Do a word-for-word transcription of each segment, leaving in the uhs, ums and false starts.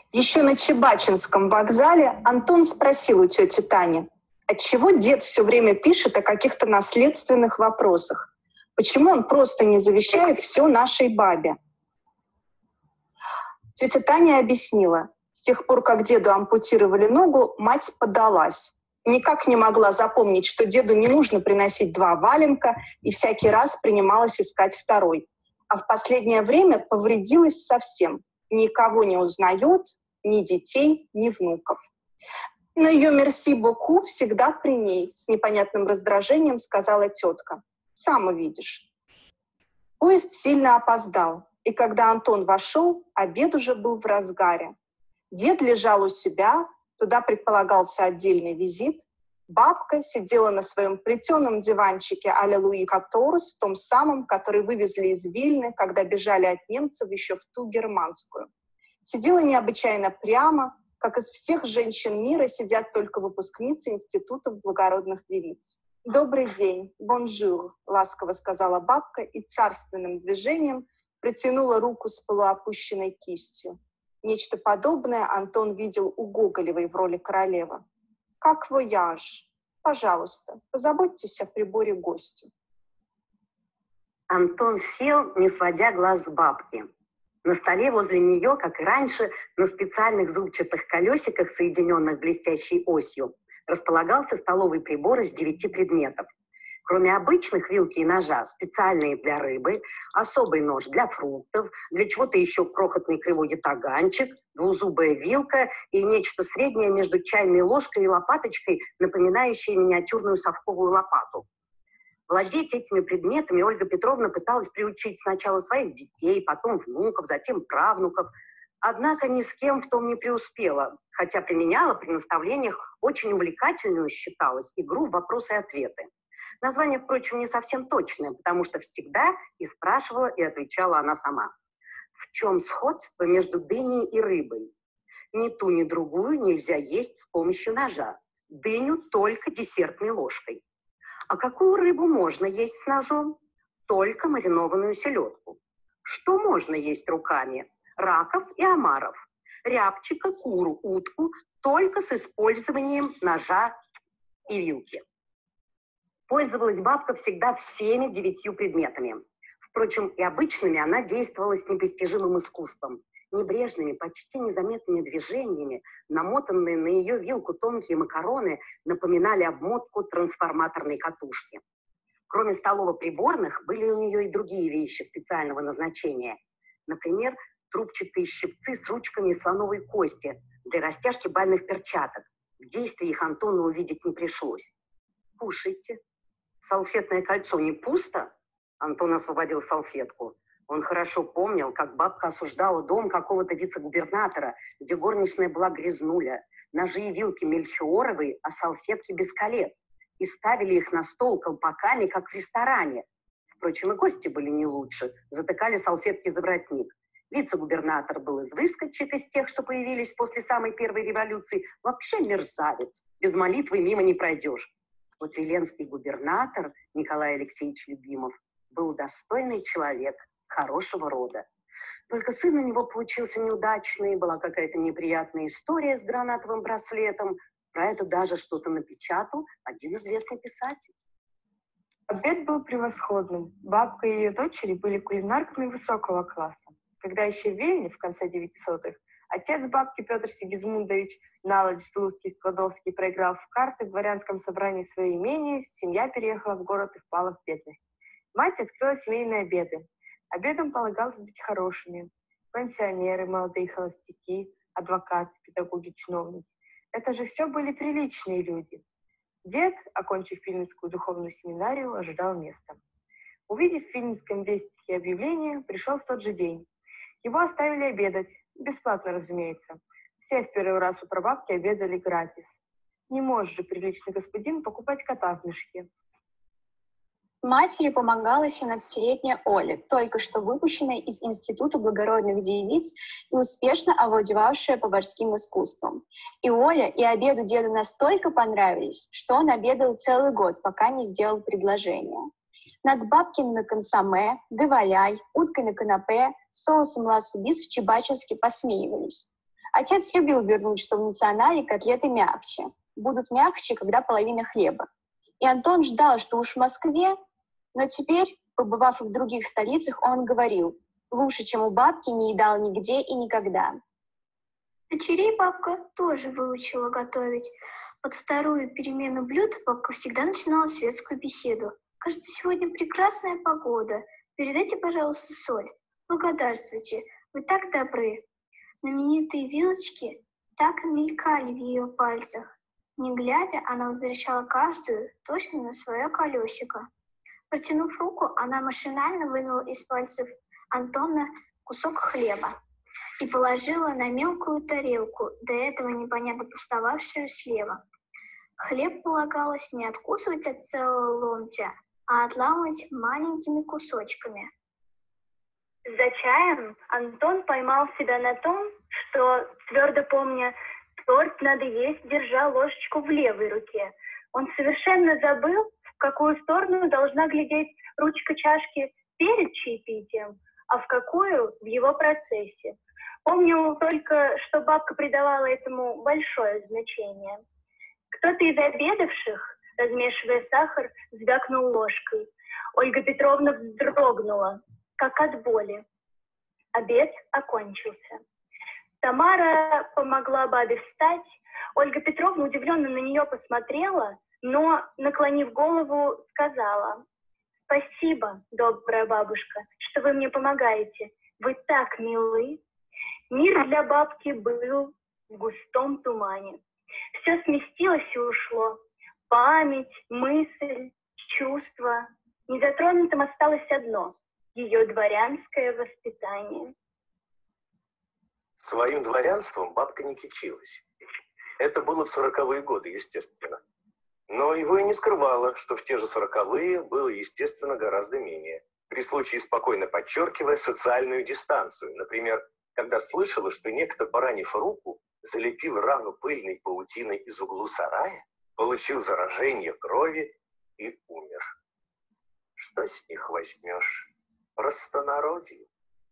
Еще на Чебачинском вокзале Антон спросил у тети Тани, отчего дед все время пишет о каких-то наследственных вопросах? Почему он просто не завещает все нашей бабе? Тетя Таня объяснила, с тех пор, как деду ампутировали ногу, мать поддалась. Никак не могла запомнить, что деду не нужно приносить два валенка, и всякий раз принималась искать второй. А в последнее время повредилась совсем. Никого не узнает, ни детей, ни внуков. Но ее «мерси боку» всегда при ней, с непонятным раздражением сказала тетка. Сам увидишь. Поезд сильно опоздал, и когда Антон вошел, обед уже был в разгаре. Дед лежал у себя, туда предполагался отдельный визит. Бабка сидела на своем плетеном диванчике а-ля Луи каторз, том самом, который вывезли из Вильны, когда бежали от немцев еще в ту германскую. Сидела необычайно прямо, как из всех женщин мира сидят только выпускницы институтов благородных девиц. «Добрый день, бонжур», — ласково сказала бабка и царственным движением протянула руку с полуопущенной кистью. Нечто подобное Антон видел у Гоголевой в роли королевы. «Как вояж? Пожалуйста, позаботьтесь о приборе гостю». Антон сел, не сводя глаз с бабки. На столе возле нее, как и раньше, на специальных зубчатых колесиках, соединенных блестящей осью, располагался столовый прибор из девяти предметов. Кроме обычных вилки и ножа, специальные для рыбы, особый нож для фруктов, для чего-то еще крохотный кривой ятаганчик, двузубая вилка и нечто среднее между чайной ложкой и лопаточкой, напоминающее миниатюрную совковую лопату. Владеть этими предметами Ольга Петровна пыталась приучить сначала своих детей, потом внуков, затем правнуков. Однако ни с кем в том не преуспела, хотя применяла при наставлениях очень увлекательную, считалось, игру в вопросы и ответы. Название, впрочем, не совсем точное, потому что всегда и спрашивала, и отвечала она сама. В чем сходство между дыней и рыбой? Ни ту, ни другую нельзя есть с помощью ножа. Дыню только десертной ложкой. А какую рыбу можно есть с ножом? Только маринованную селедку. Что можно есть руками? Раков и омаров. Рябчика, куру, утку только с использованием ножа и вилки. Пользовалась бабка всегда всеми девятью предметами. Впрочем, и обычными она действовала с непостижимым искусством. Небрежными, почти незаметными движениями, намотанные на ее вилку тонкие макароны напоминали обмотку трансформаторной катушки. Кроме столово-приборных, были у нее и другие вещи специального назначения. Например, трубчатые щипцы с ручками из слоновой кости для растяжки бальных перчаток. В действии их Антону увидеть не пришлось. «Кушайте. Салфетное кольцо не пусто?» Антон освободил салфетку. Он хорошо помнил, как бабка осуждала дом какого-то вице-губернатора, где горничная была грязнуля, ножи и вилки мельхиоровые, а салфетки без колец, и ставили их на стол колпаками, как в ресторане. Впрочем, и гости были не лучше, затыкали салфетки за воротник. Вице-губернатор был из выскочек, из тех, что появились после самой первой революции, вообще мерзавец, без молитвы мимо не пройдешь. Вот виленский губернатор Николай Алексеевич Любимов был достойный человек, хорошего рода. Только сын у него получился неудачный, была какая-то неприятная история с гранатовым браслетом. Про это даже что-то напечатал один известный писатель. Обед был превосходным. Бабка и ее дочери были кулинарками высокого класса. Когда еще в Вильне, в конце девятисотых, отец бабки Петр Сигизмундович Налоч Слуцкий-Складовский проиграл в карты в дворянском собрании свои имения, семья переехала в город и впала в бедность. Мать открыла семейные обеды. Обедом полагалось быть хорошими. Пенсионеры, молодые холостяки, адвокаты, педагоги, чиновники. Это же все были приличные люди. Дед, окончив Вильнюсскую духовную семинарию, ожидал места. Увидев в Вильнюсском вестнике объявление, пришел в тот же день. Его оставили обедать. Бесплатно, разумеется. Все в первый раз у прабабки обедали гратис. Не может же приличный господин покупать кота в мешке. Матери помогала семнадцатилетняя Оля, только что выпущенная из Института благородных девиц и успешно овладевавшая поварским искусством. И Оля, и обеду деду настолько понравились, что он обедал целый год, пока не сделал предложение. Над бабкиным консоме, деваляй, уткой на канапе, соусом ласубис в Чебачинске посмеивались. Отец любил вернуть, что в национале котлеты мягче, будут мягче, когда половина хлеба. И Антон ждал, что уж в Москве, но теперь, побывав в других столицах, он говорил, лучше, чем у бабки, не едал нигде и никогда. Дочерей бабка тоже выучила готовить. Под вторую перемену блюд бабка всегда начинала светскую беседу. «Кажется, сегодня прекрасная погода. Передайте, пожалуйста, соль. Благодарствуйте, вы так добры». Знаменитые вилочки так и мелькали в ее пальцах. Не глядя, она возвращала каждую точно на свое колесико. Протянув руку, она машинально вынула из пальцев Антона кусок хлеба и положила на мелкую тарелку, до этого непонятно пустовавшую слева. Хлеб полагалось не откусывать от целого ломтя, а отламывать маленькими кусочками. За чаем Антон поймал себя на том, что, твердо помня, торт надо есть, держа ложечку в левой руке. Он совершенно забыл, в какую сторону должна глядеть ручка чашки перед чаепитием, а в какую в его процессе. Помнил только, что бабка придавала этому большое значение. Кто-то из обедавших, размешивая сахар, звякнул ложкой. Ольга Петровна вздрогнула, как от боли. Обед окончился. Тамара помогла бабе встать. Ольга Петровна удивленно на нее посмотрела, но, наклонив голову, сказала: «Спасибо, добрая бабушка, что вы мне помогаете. Вы так милы». Мир для бабки был в густом тумане. Все сместилось и ушло. Память, мысль, чувство. Незатронутым осталось одно — ее дворянское воспитание. Своим дворянством бабка не кичилась. Это было в сороковые годы, естественно. Но его и не скрывало, что в те же сороковые было, естественно, гораздо менее. При случае спокойно подчеркивая социальную дистанцию. Например, когда слышала, что некто, поранив руку, залепил рану пыльной паутиной из углу сарая, получил заражение крови и умер. Что с них возьмешь? Простонародье.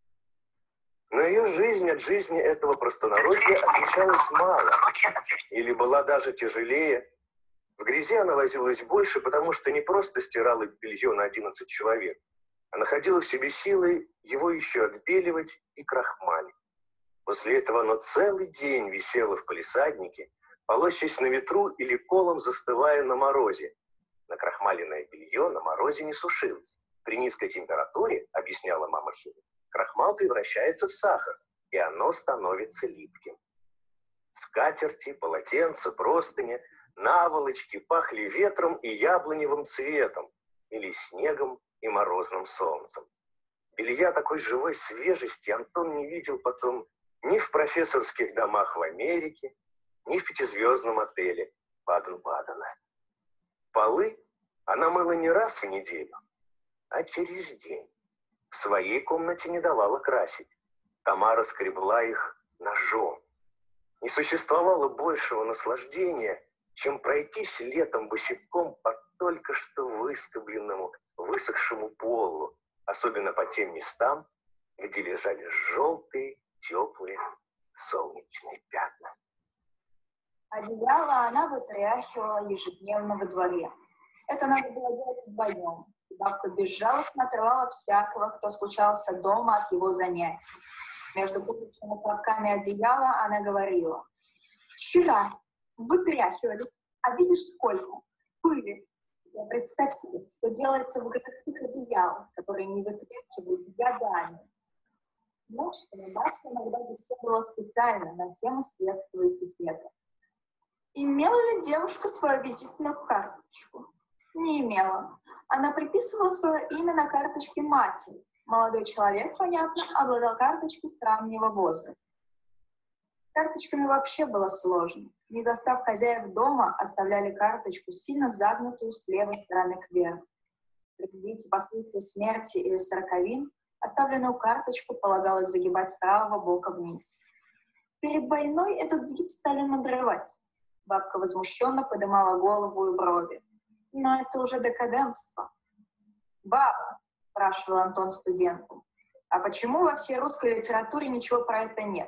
Но ее жизнь от жизни этого простонародья отличалась мало, или была даже тяжелее. В грязи она возилась больше, потому что не просто стирала белье на одиннадцать человек, а находила в себе силы его еще отбеливать и крахмалить. После этого оно целый день висело в палисаднике, полощась на ветру или колом застывая на морозе. Накрахмаленное белье на морозе не сушилось. При низкой температуре, объясняла мама химик, крахмал превращается в сахар, и оно становится липким. Скатерти, полотенца, простыни, наволочки пахли ветром и яблоневым цветом, или снегом и морозным солнцем. Белья такой живой свежести Антон не видел потом ни в профессорских домах в Америке, ни в пятизвездном отеле Баден-Бадена. Полы она мыла не раз в неделю, а через день. В своей комнате не давала красить. Тамара скребла их ножом. Не существовало большего наслаждения, чем пройтись летом босиком по только что выскобленному, высохшему полу, особенно по тем местам, где лежали желтые, теплые солнечные пятна. Одеяло она вытряхивала ежедневно во дворе. Это надо было делать вдвоем. Бабка безжалостно отрывала всякого, кто скучался дома от его занятий. Между путавшими клоками одеяла она говорила: «Вчера вытряхивали, а видишь сколько? Пыли. Представь себе, что делается в городских одеялах, которые не вытряхивают годами». Ночью бабка иногда беседовала специально на тему светского этикета. Имела ли девушка свою визитную карточку? Не имела. Она приписывала свое имя на карточке матери. Молодой человек, понятно, обладал карточкой с раннего возраста. Карточками вообще было сложно. Не застав хозяев дома, оставляли карточку сильно загнутую с левой стороны кверху. При визите по случаю смерти или сороковин оставленную карточку полагалось загибать с правого бока вниз. Перед войной этот сгиб стали надрывать. Бабка возмущенно поднимала голову и брови. Но это уже декаденство. «Баба», — спрашивал Антон студентам, «а почему во всей русской литературе ничего про это нет?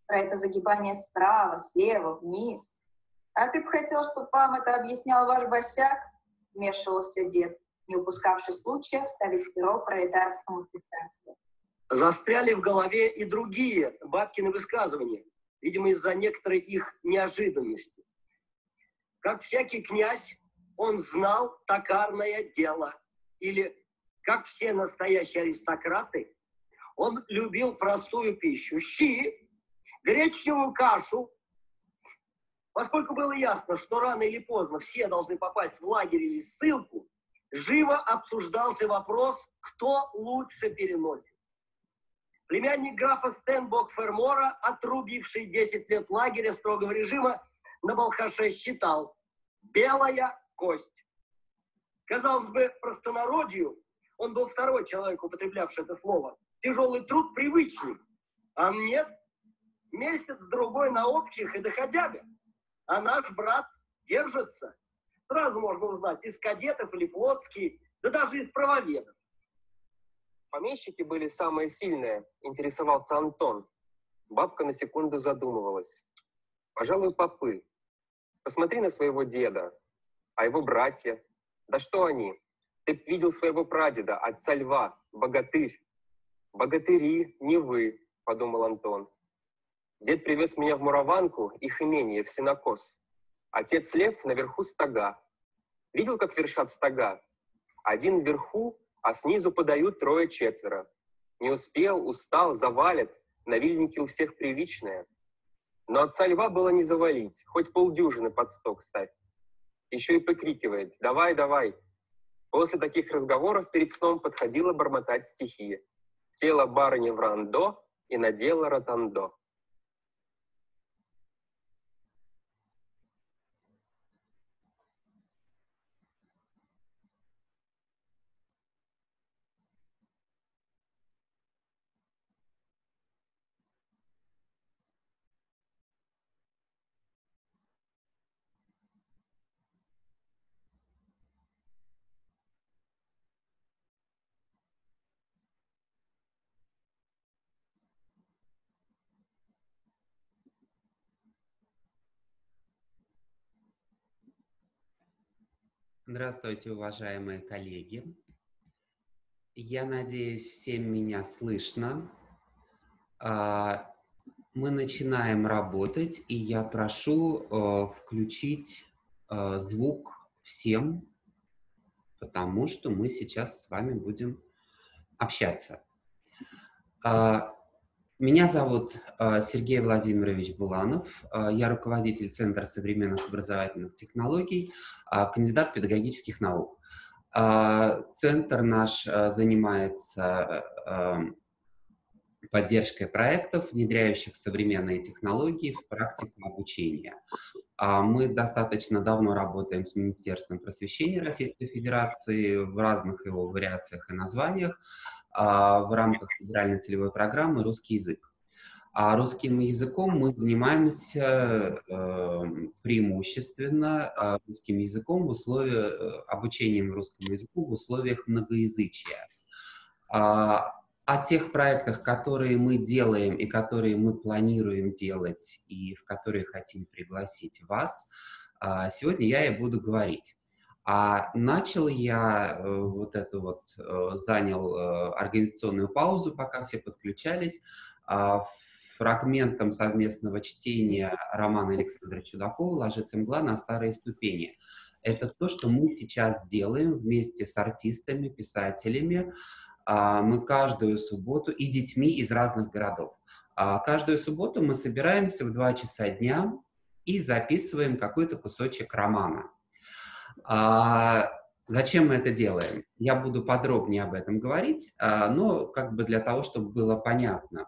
про это загибание справа, слева, вниз. А ты бы хотел, чтобы вам это объяснял ваш босяк? Вмешивался дед, не упускавший случая вставить перо пролетарскому писателю. Застряли в голове и другие бабкины высказывания, видимо, из-за некоторой их неожиданности. Как всякий князь, он знал токарное дело. Или, как все настоящие аристократы, он любил простую пищу. Щи, гречневую кашу. Поскольку было ясно, что рано или поздно все должны попасть в лагерь или ссылку, живо обсуждался вопрос, кто лучше переносит. Племянник графа Стенбок-Фермора, отрубивший десять лет лагеря строгого режима, на Балхаше считал: белая кость. Казалось бы, простонародью, он был второй человек, употреблявший это слово, тяжелый труд привычный. А нет, месяц-другой на общих и доходя бы. А наш брат держится. Сразу можно узнать, из кадетов или плотские, да даже из правоведов. Помещики были самые сильные, интересовался Антон. Бабка на секунду задумывалась. Пожалуй, попы. Посмотри на своего деда. А его братья? Да что они? Ты б видел своего прадеда, отца Льва, богатырь. Богатыри, не вы, подумал Антон. Дед привез меня в Мураванку, их имение, в сенокос. Отец Лев наверху стога. Видел, как вершат стога? Один вверху, а снизу подают трое-четверо. Не успел, устал, завалят. Навильники у всех привычные. Но отца Льва было не завалить, хоть полдюжины под сток ставь. Еще и покрикивает: «Давай, давай!» После таких разговоров перед сном подходила бормотать стихи. Села барыня в рандо и надела ротандо. Здравствуйте, уважаемые коллеги. Я надеюсь, всем меня слышно. Мы начинаем работать, и я прошу включить звук всем, потому что мы сейчас с вами будем общаться. Меня зовут Сергей Владимирович Буланов, я руководитель Центра современных образовательных технологий, кандидат педагогических наук. Центр наш занимается поддержкой проектов, внедряющих современные технологии в практику обучения. Мы достаточно давно работаем с Министерством просвещения Российской Федерации в разных его вариациях и названиях в рамках федеральной целевой программы «Русский язык». А русским языком мы занимаемся э, преимущественно э, русским языком в условиях, э, обучением русскому языку в условиях многоязычия. А, о тех проектах, которые мы делаем и которые мы планируем делать, и в которые хотим пригласить вас, э, сегодня я и буду говорить. А начал я э, вот это вот, э, занял э, организационную паузу, пока все подключались, э, фрагментом совместного чтения романа Александра Чудакова «Ложится мгла на старые ступени». Это то, что мы сейчас делаем вместе с артистами, писателями. Э, мы каждую субботу и детьми из разных городов. Э, каждую субботу мы собираемся в два часа дня и записываем какой-то кусочек романа. А зачем мы это делаем? Я буду подробнее об этом говорить, но как бы для того, чтобы было понятно,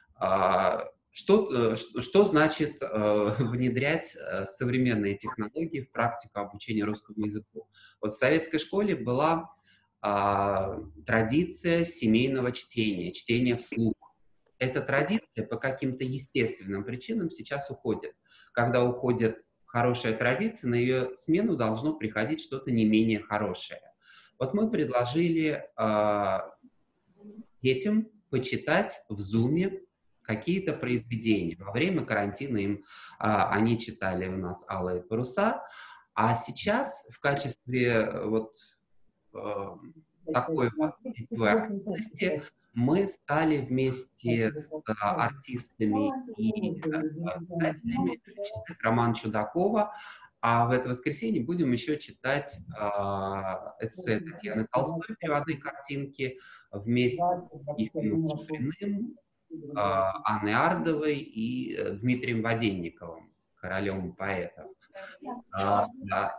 что, что значит внедрять современные технологии в практику обучения русскому языку. Вот в советской школе была традиция семейного чтения, чтения вслух. Эта традиция по каким-то естественным причинам сейчас уходит. Когда уходит хорошая традиция, на ее смену должно приходить что-то не менее хорошее. Вот мы предложили э, детям почитать в Зуме какие-то произведения. Во время карантина им, а, они читали у нас «Алые паруса», а сейчас в качестве вот э, такой вот активности мы стали вместе с а, артистами и а, писателями читать роман Чудакова, а в это воскресенье будем еще читать а, эссе Татьяны Толстой «Переводные картинки» вместе с Ефимом Шафриным, а, Анной Ардовой и э, Дмитрием Воденниковым, королем поэтов. А, да.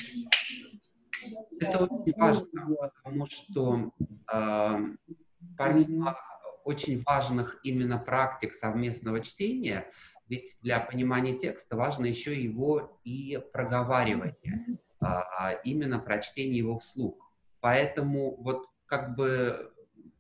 Это очень важно, потому что э, помимо очень важных именно практик совместного чтения, ведь для понимания текста важно еще его и проговаривание, а именно прочтение его вслух. Поэтому вот как бы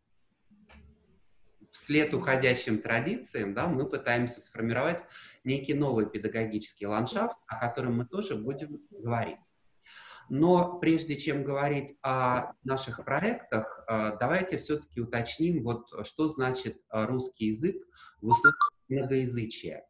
вслед уходящим традициям, да, мы пытаемся сформировать некий новый педагогический ландшафт, о котором мы тоже будем говорить. Но прежде чем говорить о наших проектах, давайте все-таки уточним, вот, что значит русский язык в условиях многоязычия.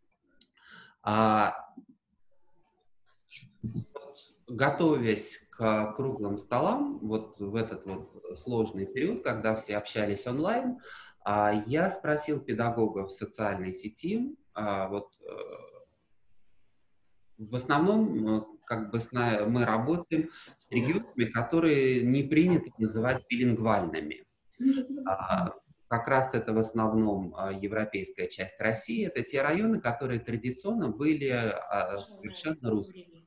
Готовясь к круглым столам, вот в этот вот сложный период, когда все общались онлайн, я спросил педагогов в социальной сети, вот, в основном как бы мы работаем с регионами, которые не принято называть билингвальными. Как раз это в основном европейская часть России. Это те районы, которые традиционно были совершенно русскими.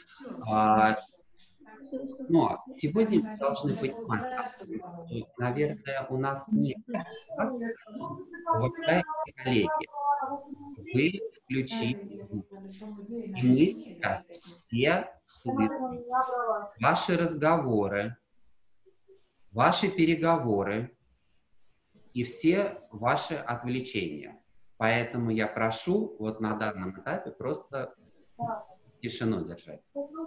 Но сегодня мы должны понимать, что, наверное, у нас нет. Уважаемые коллеги, вы включили звук. И мы сейчас все слышим ваши разговоры, ваши переговоры и все ваши отвлечения. Поэтому я прошу вот на данном этапе просто тишину держать.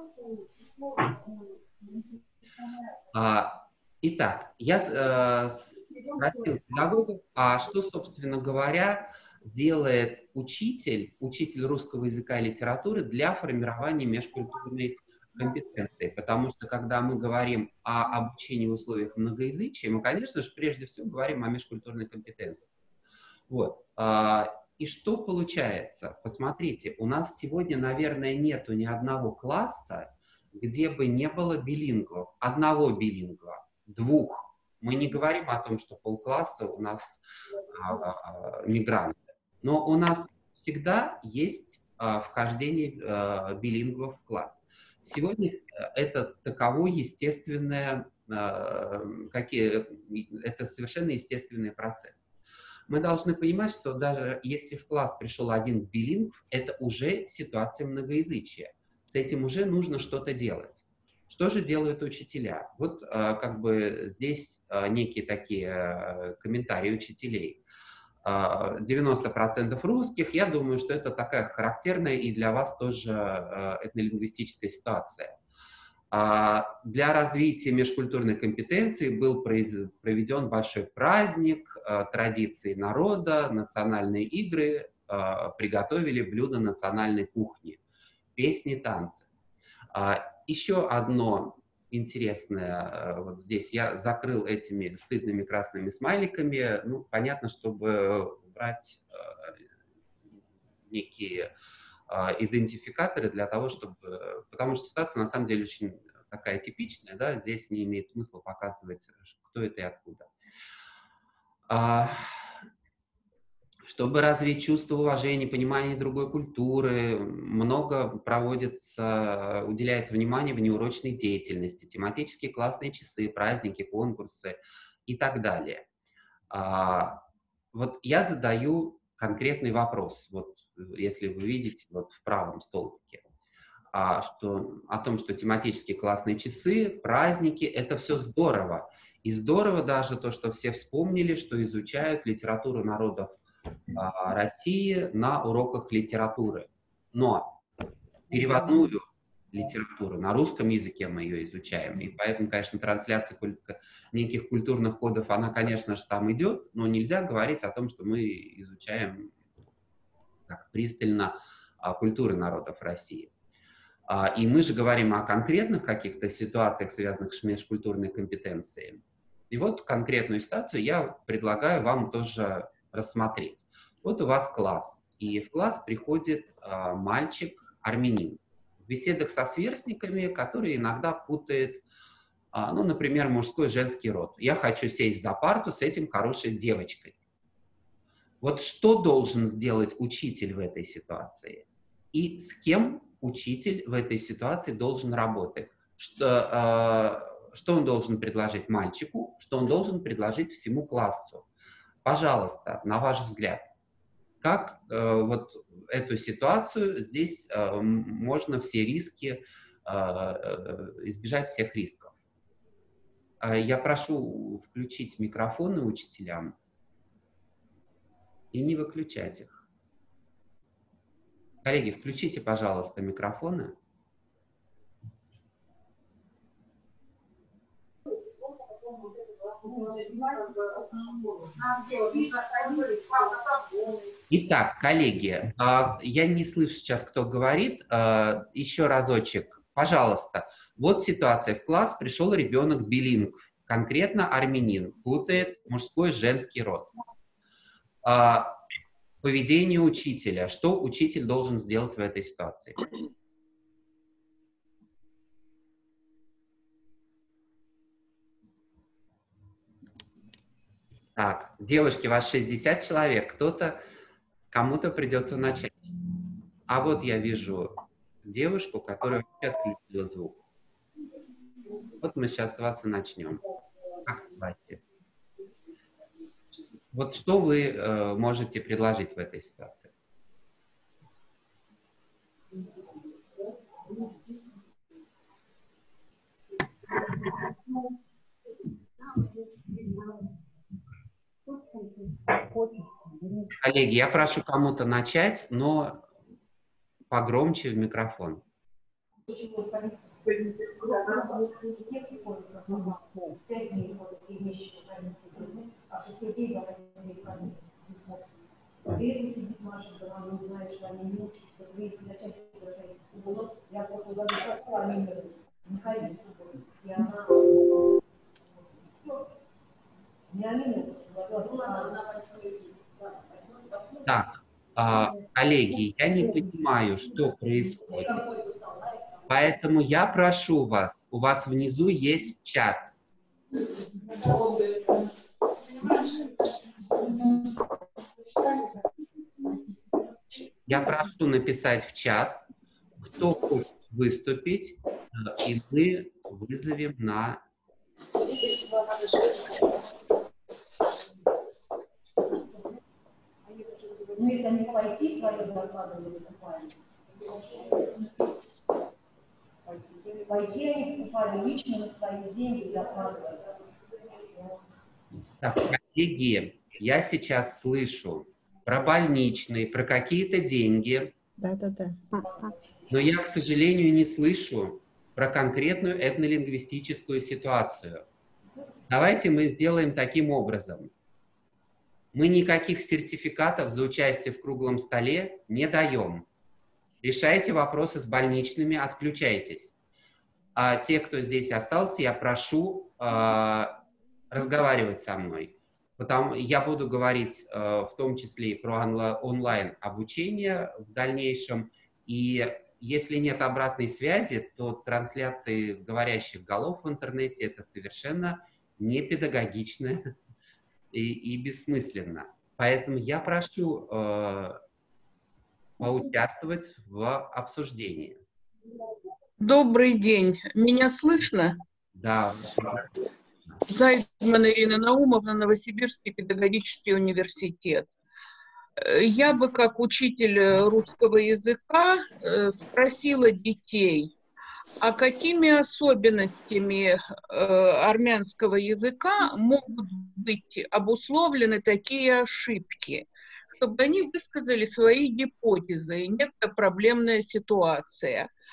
А, итак, я э, спросил педагогов, а что, собственно говоря, делает учитель, учитель русского языка и литературы для формирования межкультурной компетенции. Потому что, когда мы говорим о обучении в условиях многоязычия, мы, конечно же, прежде всего говорим о межкультурной компетенции. Вот. И что получается? Посмотрите, у нас сегодня, наверное, нету ни одного класса, где бы не было билингвов. Одного билингва, двух. Мы не говорим о том, что полкласса у нас а, а, мигранты. Но у нас всегда есть а, вхождение а, билингвов в класс. Сегодня это таково естественное, а, какие, это совершенно естественный процесс. Мы должны понимать, что даже если в класс пришел один билингв, это уже ситуация многоязычия. С этим уже нужно что-то делать. Что же делают учителя? Вот а, как бы здесь а, некие такие а, комментарии учителей. девяносто процентов русских, я думаю, что это такая характерная и для вас тоже этнолингвистическая ситуация. Для развития межкультурной компетенции был проведен большой праздник, традиции народа, национальные игры, приготовили блюда национальной кухни, песни, танцы. Еще одно интересное, вот здесь я закрыл этими стыдными красными смайликами, ну, понятно, чтобы брать некие идентификаторы для того, чтобы... Потому что ситуация на самом деле очень такая типичная, да, здесь не имеет смысла показывать, кто это и откуда. Чтобы развить чувство уважения, понимание другой культуры, много проводится, уделяется внимания внеурочной деятельности, тематические классные часы, праздники, конкурсы и так далее. Вот я задаю конкретный вопрос, вот если вы видите вот в правом столбике, а, что, о том, что тематические классные часы, праздники — это все здорово. И здорово даже то, что все вспомнили, что изучают литературу народов России на уроках литературы. Но переводную литературу. На русском языке мы ее изучаем. И поэтому, конечно, трансляция куль- неких культурных кодов, она, конечно же, там идет, но нельзя говорить о том, что мы изучаем так пристально а, культуры народов России. А, и мы же говорим о конкретных каких-то ситуациях, связанных с межкультурной компетенцией. И вот конкретную ситуацию я предлагаю вам тоже рассмотреть. Вот у вас класс, и в класс приходит а, мальчик-армянин. В беседах со сверстниками, который иногда путает, а, ну, например, мужской и женский род. Я хочу сесть за парту с этим хорошей девочкой. Вот что должен сделать учитель в этой ситуации? И с кем учитель в этой ситуации должен работать? Что, э, что он должен предложить мальчику, что он должен предложить всему классу? Пожалуйста, на ваш взгляд, как э, вот эту ситуацию здесь э, можно все риски, э, избежать всех рисков? Э, я прошу включить микрофоны учителям и не выключать их. Коллеги, включите, пожалуйста, микрофоны. Итак, коллеги, я не слышу сейчас, кто говорит. Еще разочек, пожалуйста. Вот ситуация. В класс пришел ребенок билингв, конкретно армянин, путает мужской и женский род. Поведение учителя. Что учитель должен сделать в этой ситуации? Так, девушки, вас шестьдесят человек. Кто-то, кому-то придется начать. А вот я вижу девушку, которая вообще отключила звук. Вот мы сейчас с вас и начнем. Как в классе? Вот что вы э, можете предложить в этой ситуации? Коллеги, я прошу кому-то начать, но погромче в микрофон. Так, а, коллеги, я не понимаю, что происходит. Поэтому я прошу вас, у вас внизу есть чат. Я прошу написать в чат, кто хочет выступить, и мы вызовем на... Ну, если они пойти, свое докладывали, выступали. Пойти они покупали лично на свои деньги, докладывали. Так, коллеги, я сейчас слышу про больничные, про какие-то деньги. Да, да, да. Но я, к сожалению, не слышу про конкретную этнолингвистическую ситуацию. Давайте мы сделаем таким образом. Мы никаких сертификатов за участие в круглом столе не даем. Решайте вопросы с больничными, отключайтесь. А те, кто здесь остался, я прошу э, разговаривать со мной. Потому я буду говорить э, в том числе и про онлайн обучение в дальнейшем. И если нет обратной связи, то трансляции говорящих голов в интернете это совершенно не педагогично и, и бессмысленно. Поэтому я прошу э, поучаствовать в обсуждении. Добрый день. Меня слышно? Да. Зайдман Ирина Наумовна, Новосибирский педагогический университет. Я бы, как учитель русского языка, спросила детей, а какими особенностями армянского языка могут быть обусловлены такие ошибки, чтобы они высказали свои гипотезы, некая проблемная ситуация.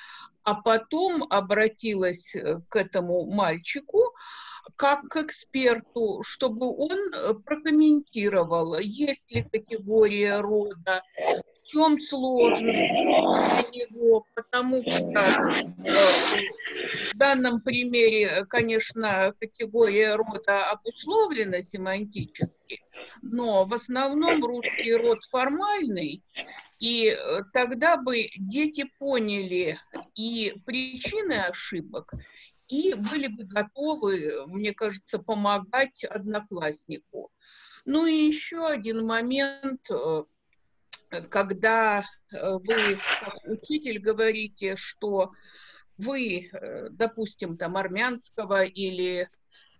а потом обратилась к этому мальчику как к эксперту, чтобы он прокомментировал, есть ли категория рода, в чем сложность для него, потому что в данном примере, конечно, категория рода обусловлена семантически, но в основном русский род формальный, и тогда бы дети поняли и причины ошибок, и были бы готовы, мне кажется, помогать однокласснику. Ну и еще один момент, когда вы, как учитель, говорите, что вы, допустим, там армянского или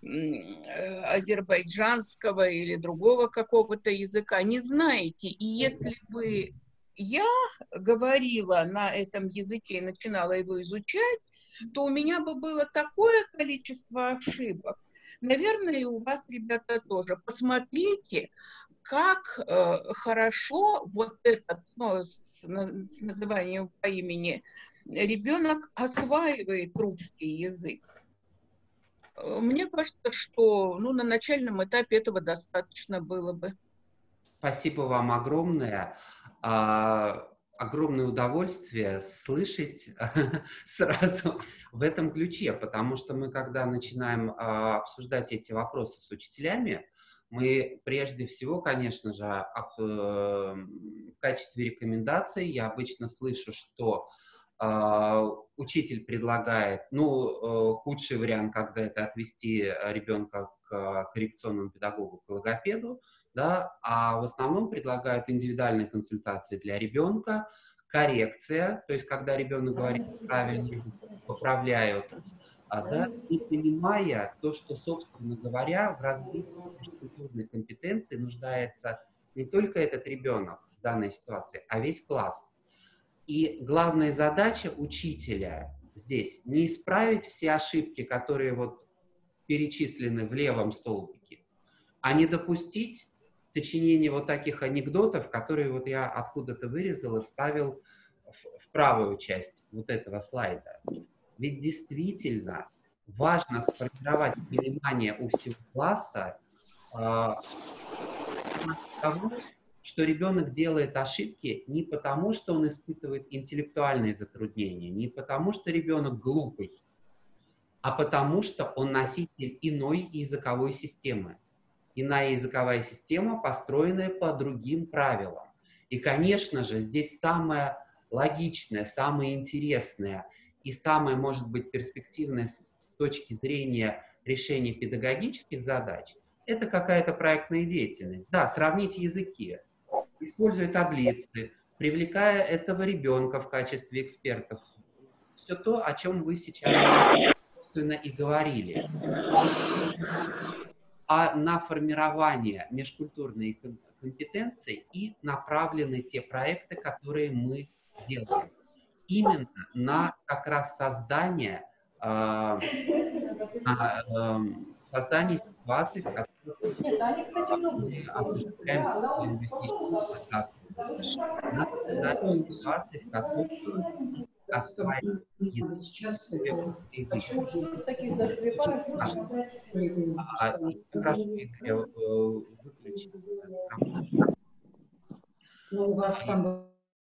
азербайджанского или другого какого-то языка не знаете, и если бы я говорила на этом языке и начинала его изучать, то у меня бы было такое количество ошибок. Наверное, и у вас, ребята, тоже. Посмотрите, как э, хорошо вот этот, ну, с, с называнием по имени, ребенок осваивает русский язык. Мне кажется, что ну, на начальном этапе этого достаточно было бы. Спасибо вам огромное. А, огромное удовольствие слышать сразу в этом ключе, потому что мы, когда начинаем а, обсуждать эти вопросы с учителями, мы прежде всего, конечно же, об, э, в качестве рекомендаций я обычно слышу, что э, учитель предлагает, ну, э, худший вариант, когда это отвести ребенка к коррекционному педагогу, к логопеду, да, а в основном предлагают индивидуальные консультации для ребенка, коррекция, то есть когда ребенок говорит правильно, поправляют, а, да, и понимая то, что, собственно говоря, в развитии культурной компетенции нуждается не только этот ребенок в данной ситуации, а весь класс. И главная задача учителя здесь не исправить все ошибки, которые вот перечислены в левом столбике, а не допустить сочинение вот таких анекдотов, которые вот я откуда-то вырезал и вставил в, в правую часть вот этого слайда. Ведь действительно важно сформировать понимание у всего класса э, того, что ребенок делает ошибки не потому, что он испытывает интеллектуальные затруднения, не потому, что ребенок глупый, а потому, что он носитель иной языковой системы. Иная языковая система, построенная по другим правилам. И, конечно же, здесь самое логичное, самое интересное и самое, может быть, перспективное с точки зрения решения педагогических задач – это какая-то проектная деятельность. Да, сравнить языки, используя таблицы, привлекая этого ребенка в качестве экспертов. Все то, о чем вы сейчас, собственно, и говорили. А на формирование межкультурной компетенции и направлены те проекты, которые мы делаем. Именно на как раз создание, э, э, создание ситуаций, в которых мы осуществляем на создание ситуаций, в которых осваиваем язык. Прошу Игоря выключить. Ну, у вас там...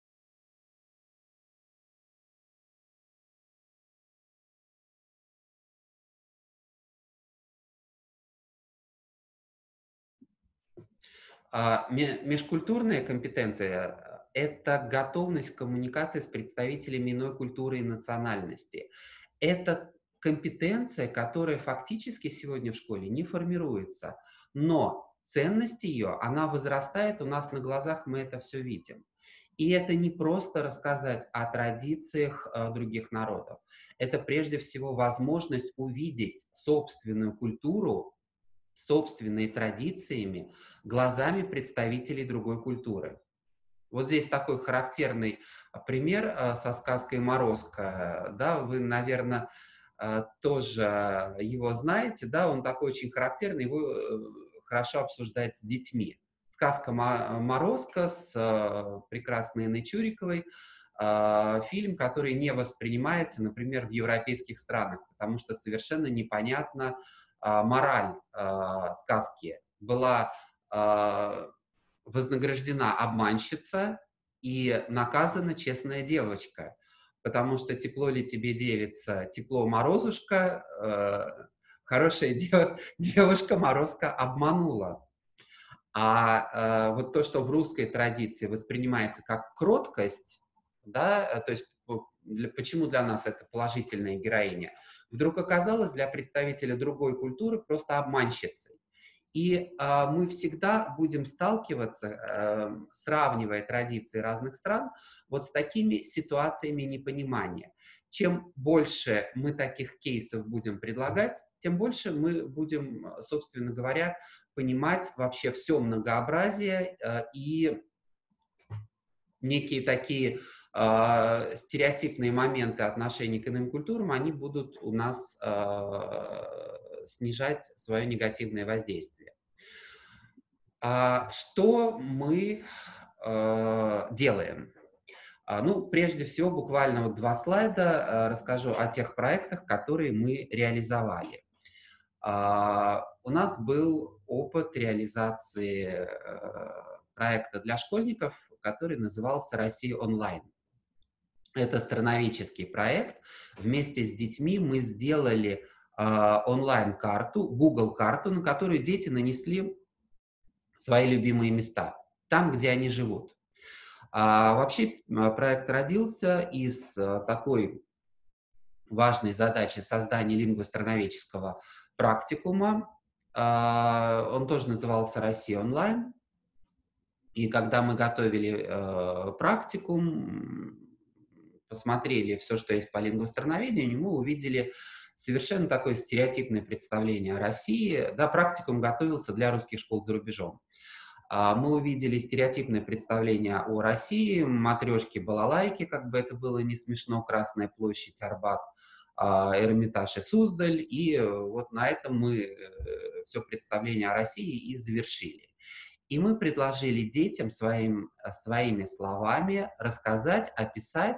Межкультурная компетенция – это готовность к коммуникации с представителями иной культуры и национальности. Это компетенция, которая фактически сегодня в школе не формируется, но ценность ее, она возрастает у нас на глазах, мы это все видим. И это не просто рассказать о традициях э, других народов. Это прежде всего возможность увидеть собственную культуру, собственными традициями, глазами представителей другой культуры. Вот здесь такой характерный пример э, со сказкой «Морозко». Да, вы, наверное, э, тоже его знаете. Да, он такой очень характерный, его э, хорошо обсуждать с детьми. Сказка «Морозко» с э, прекрасной Инной Чуриковой. э, фильм, который не воспринимается, например, в европейских странах, потому что совершенно непонятна э, мораль э, сказки. Была э, вознаграждена обманщица и наказана честная девочка, потому что тепло ли тебе, девица, тепло, морозушка, э, хорошая дев, девушка Морозко обманула. А э, вот то, что в русской традиции воспринимается как кроткость, да, то есть для, почему для нас это положительная героиня, вдруг оказалось для представителя другой культуры просто обманщицей. И э, мы всегда будем сталкиваться, э, сравнивая традиции разных стран, вот с такими ситуациями непонимания. Чем больше мы таких кейсов будем предлагать, тем больше мы будем, собственно говоря, понимать вообще все многообразие э, и некие такие э, стереотипные моменты отношения к иным культурам, они будут у нас э, снижать свое негативное воздействие. А что мы э, делаем? А, ну, прежде всего, буквально вот два слайда э, расскажу о тех проектах, которые мы реализовали. А, у нас был опыт реализации э, проекта для школьников, который назывался «Россия онлайн». Это страноведческий проект. Вместе с детьми мы сделали э, онлайн-карту, Google-карту, на которую дети нанесли свои любимые места, там, где они живут. А вообще проект родился из а, такой важной задачи создания лингвостроноведческого практикума. А, он тоже назывался «Россия онлайн». И когда мы готовили а, практикум, посмотрели все, что есть по лингвостроноведению, мы увидели совершенно такое стереотипное представление о России. Да, практикум готовился для русских школ за рубежом. Мы увидели стереотипное представление о России, матрешки, балалайки, как бы это было не смешно, Красная площадь, Арбат, Эрмитаж и Суздаль. И вот на этом мы все представление о России и завершили. И мы предложили детям своим, своими словами рассказать, описать,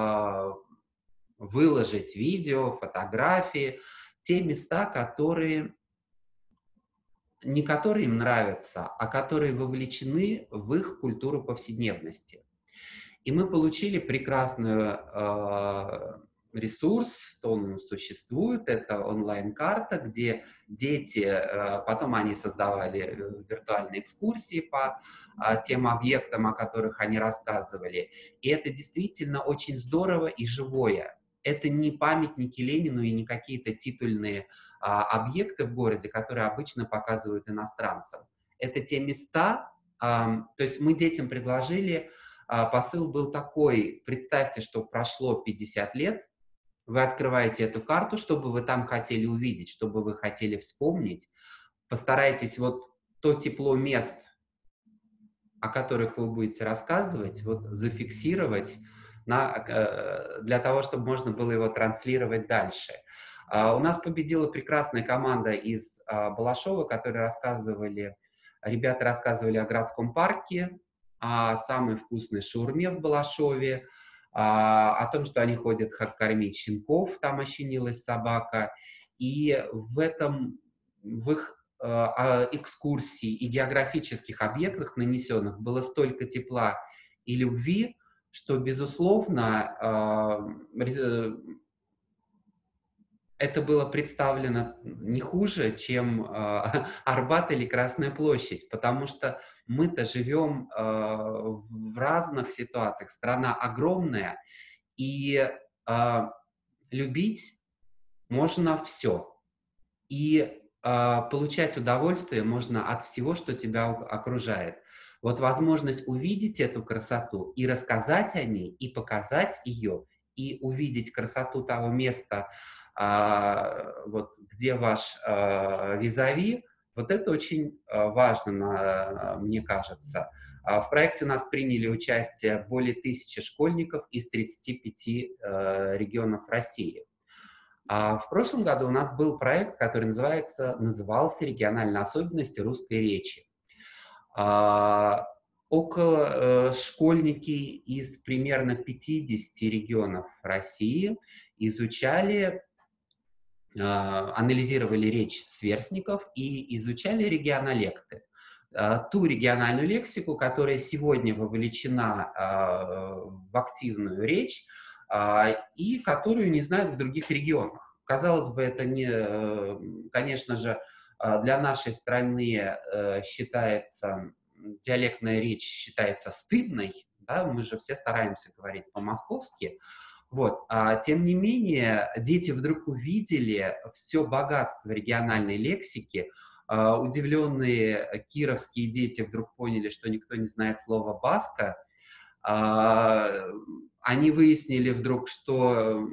выложить видео, фотографии, те места, которые... не которые им нравятся, а которые вовлечены в их культуру повседневности. И мы получили прекрасный э, ресурс, он существует, это онлайн-карта, где дети, э, потом они создавали виртуальные экскурсии по э, тем объектам, о которых они рассказывали. И это действительно очень здорово и живое. Это не памятники Ленину и не какие-то титульные а, объекты в городе, которые обычно показывают иностранцам. Это те места, а, то есть мы детям предложили, а, посыл был такой: представьте, что прошло пятьдесят лет, вы открываете эту карту, что бы вы там хотели увидеть, что бы вы хотели вспомнить, постарайтесь вот то тепло мест, о которых вы будете рассказывать, вот зафиксировать, На, для того, чтобы можно было его транслировать дальше. Uh, у нас победила прекрасная команда из uh, Балашова, которые рассказывали, ребята рассказывали о городском парке, о самой вкусной шаурме в Балашове, uh, о том, что они ходят как кормить щенков, там ощенилась собака. И в этом, в их uh, экскурсии и географических объектах нанесенных было столько тепла и любви, что, безусловно, это было представлено не хуже, чем Арбат или Красная площадь, потому что мы-то живем в разных ситуациях. Страна огромная, и любить можно все. И получать удовольствие можно от всего, что тебя окружает. Вот возможность увидеть эту красоту и рассказать о ней, и показать ее, и увидеть красоту того места, а, вот, где ваш а, визави, вот это очень а, важно, мне кажется. А в проекте у нас приняли участие более тысячи школьников из тридцати пяти а, регионов России. А в прошлом году у нас был проект, который называется, назывался «Региональные особенности русской речи». Он около э, школьники из примерно пятидесяти регионов России изучали, э, анализировали речь сверстников и изучали регионалекты. Э, ту региональную лексику, которая сегодня вовлечена э, в активную речь э, и которую не знают в других регионах. Казалось бы, это, не, э, конечно же, для нашей страны э, считается... диалектная речь считается стыдной, да, мы же все стараемся говорить по-московски, вот, а, тем не менее, дети вдруг увидели все богатство региональной лексики, а, удивленные кировские дети вдруг поняли, что никто не знает слова «баска», а, они выяснили вдруг, что,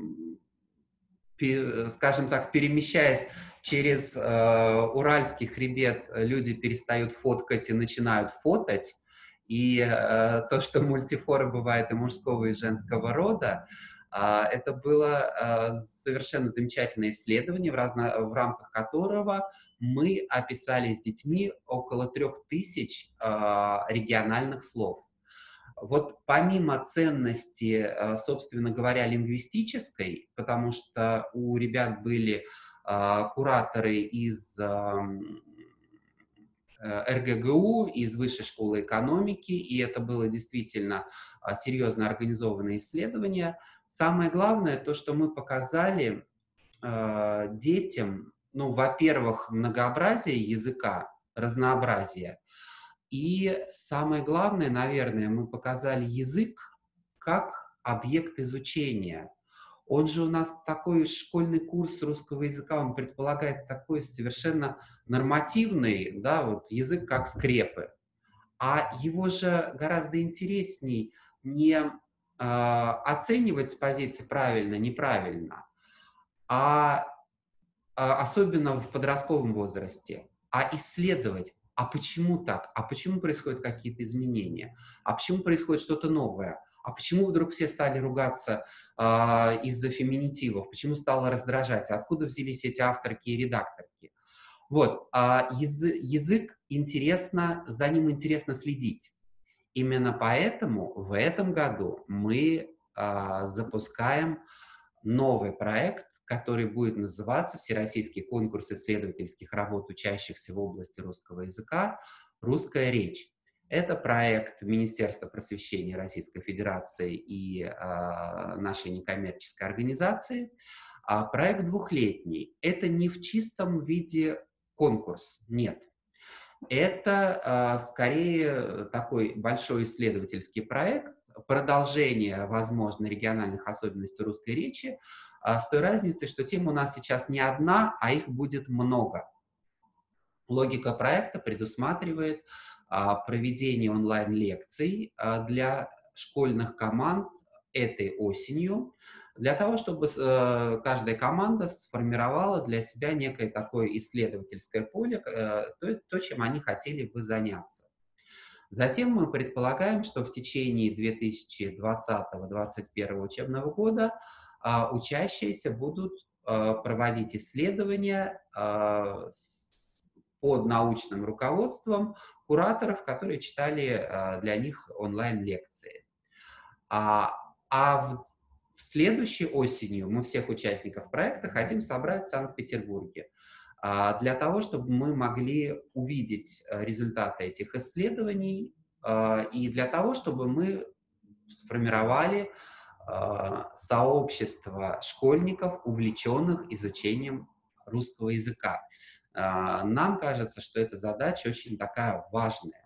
скажем так, перемещаясь через э, Уральский хребет, люди перестают фоткать и начинают фотать. И э, то, что мультифора бывает и мужского, и женского рода, э, это было э, совершенно замечательное исследование, в, разно, в рамках которого мы описали с детьми около трех тысяч э, региональных слов. Вот помимо ценности, собственно говоря, лингвистической, потому что у ребят были кураторы из эр гэ гэ у, из Высшей школы экономики, и это было действительно серьезно организованное исследование. Самое главное, то, что мы показали детям, ну, во-первых, многообразие языка, разнообразие, и самое главное, наверное, мы показали язык как объект изучения. Он же у нас такой школьный курс русского языка, он предполагает такой совершенно нормативный, да, вот язык как скрепы. А его же гораздо интересней не э, оценивать с позиции правильно, неправильно, а, а особенно в подростковом возрасте, а исследовать. А почему так? А почему происходят какие-то изменения? А почему происходит что-то новое? А почему вдруг все стали ругаться э, из-за феминитивов? Почему стало раздражать? Откуда взялись эти авторки и редакторки? Вот, а язык, язык интересно, за ним интересно следить. Именно поэтому в этом году мы а, запускаем новый проект, который будет называться «Всероссийский конкурс исследовательских работ учащихся в области русского языка. Русская речь». Это проект Министерства просвещения Российской Федерации и а, нашей некоммерческой организации. А проект двухлетний. Это не в чистом виде конкурс, нет. Это а, скорее такой большой исследовательский проект, продолжение, возможно, региональных особенностей русской речи, а, с той разницей, что тем у нас сейчас не одна, а их будет много. Логика проекта предусматривает а, проведение онлайн-лекций а, для школьных команд этой осенью, для того, чтобы э, каждая команда сформировала для себя некое такое исследовательское поле, э, то, то, чем они хотели бы заняться. Затем мы предполагаем, что в течение две тысячи двадцатого — две тысячи двадцать первого учебного года э, учащиеся будут э, проводить исследования э, с, под научным руководством кураторов, которые читали э, для них онлайн-лекции. А, а в следующей осенью мы всех участников проекта хотим собрать в Санкт-Петербурге а, для того, чтобы мы могли увидеть результаты этих исследований а, и для того, чтобы мы сформировали а, сообщество школьников, увлеченных изучением русского языка. А, нам кажется, что эта задача очень такая важная.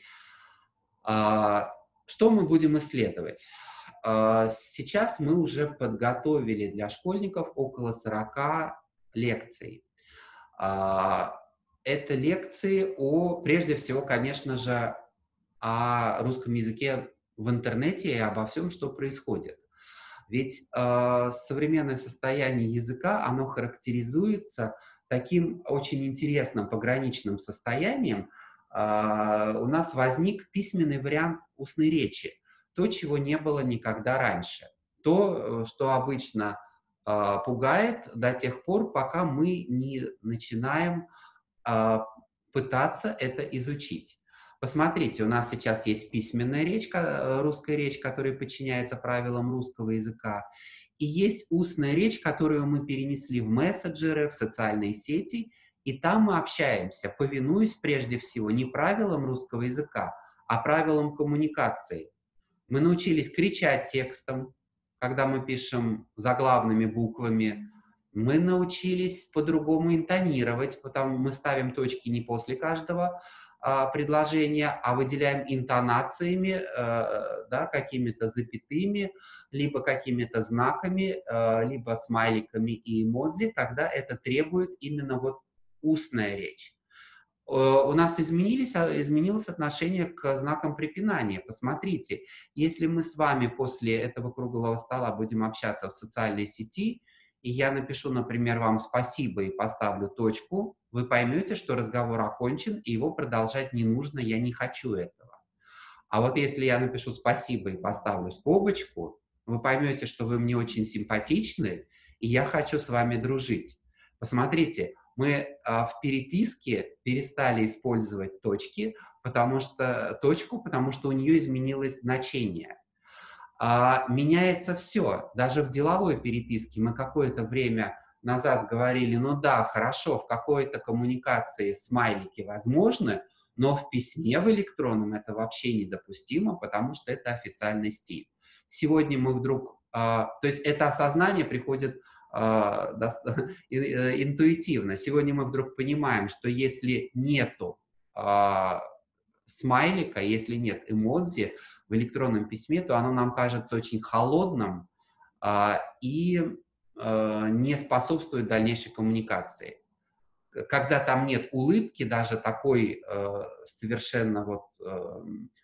А, что мы будем исследовать? Сейчас мы уже подготовили для школьников около сорока лекций. Это лекции о, прежде всего, конечно же, о русском языке в интернете и обо всем, что происходит. Ведь современное состояние языка, оно характеризуется таким очень интересным пограничным состоянием. У нас возник письменный вариант устной речи. То, чего не было никогда раньше. То, что обычно э, пугает до тех пор, пока мы не начинаем э, пытаться это изучить. Посмотрите, у нас сейчас есть письменная речь, русская речь, которая подчиняется правилам русского языка, и есть устная речь, которую мы перенесли в мессенджеры, в социальные сети, и там мы общаемся, повинуясь прежде всего не правилам русского языка, а правилам коммуникации. Мы научились кричать текстом, когда мы пишем заглавными буквами. Мы научились по-другому интонировать, потому мы ставим точки не после каждого а, предложения, а выделяем интонациями, а, да, какими-то запятыми, либо какими-то знаками, а, либо смайликами и эмодзи, когда это требует именно вот устная речь. У нас изменились, изменилось отношение к знакам препинания. Посмотрите, если мы с вами после этого круглого стола будем общаться в социальной сети, и я напишу, например, вам спасибо и поставлю точку, вы поймете, что разговор окончен, и его продолжать не нужно, я не хочу этого. А вот если я напишу спасибо и поставлю скобочку, вы поймете, что вы мне очень симпатичны, и я хочу с вами дружить. Посмотрите, мы а, в переписке перестали использовать точки, потому что, точку, потому что у нее изменилось значение. А, меняется все. Даже в деловой переписке мы какое-то время назад говорили, ну да, хорошо, в какой-то коммуникации смайлики возможны, но в письме, в электронном это вообще недопустимо, потому что это официальный стиль. Сегодня мы вдруг... А, то есть это осознание приходит... интуитивно. Сегодня мы вдруг понимаем, что если нету а, смайлика, если нет эмодзи в электронном письме, то оно нам кажется очень холодным а, и а, не способствует дальнейшей коммуникации. Когда там нет улыбки, даже такой а, совершенно вот а,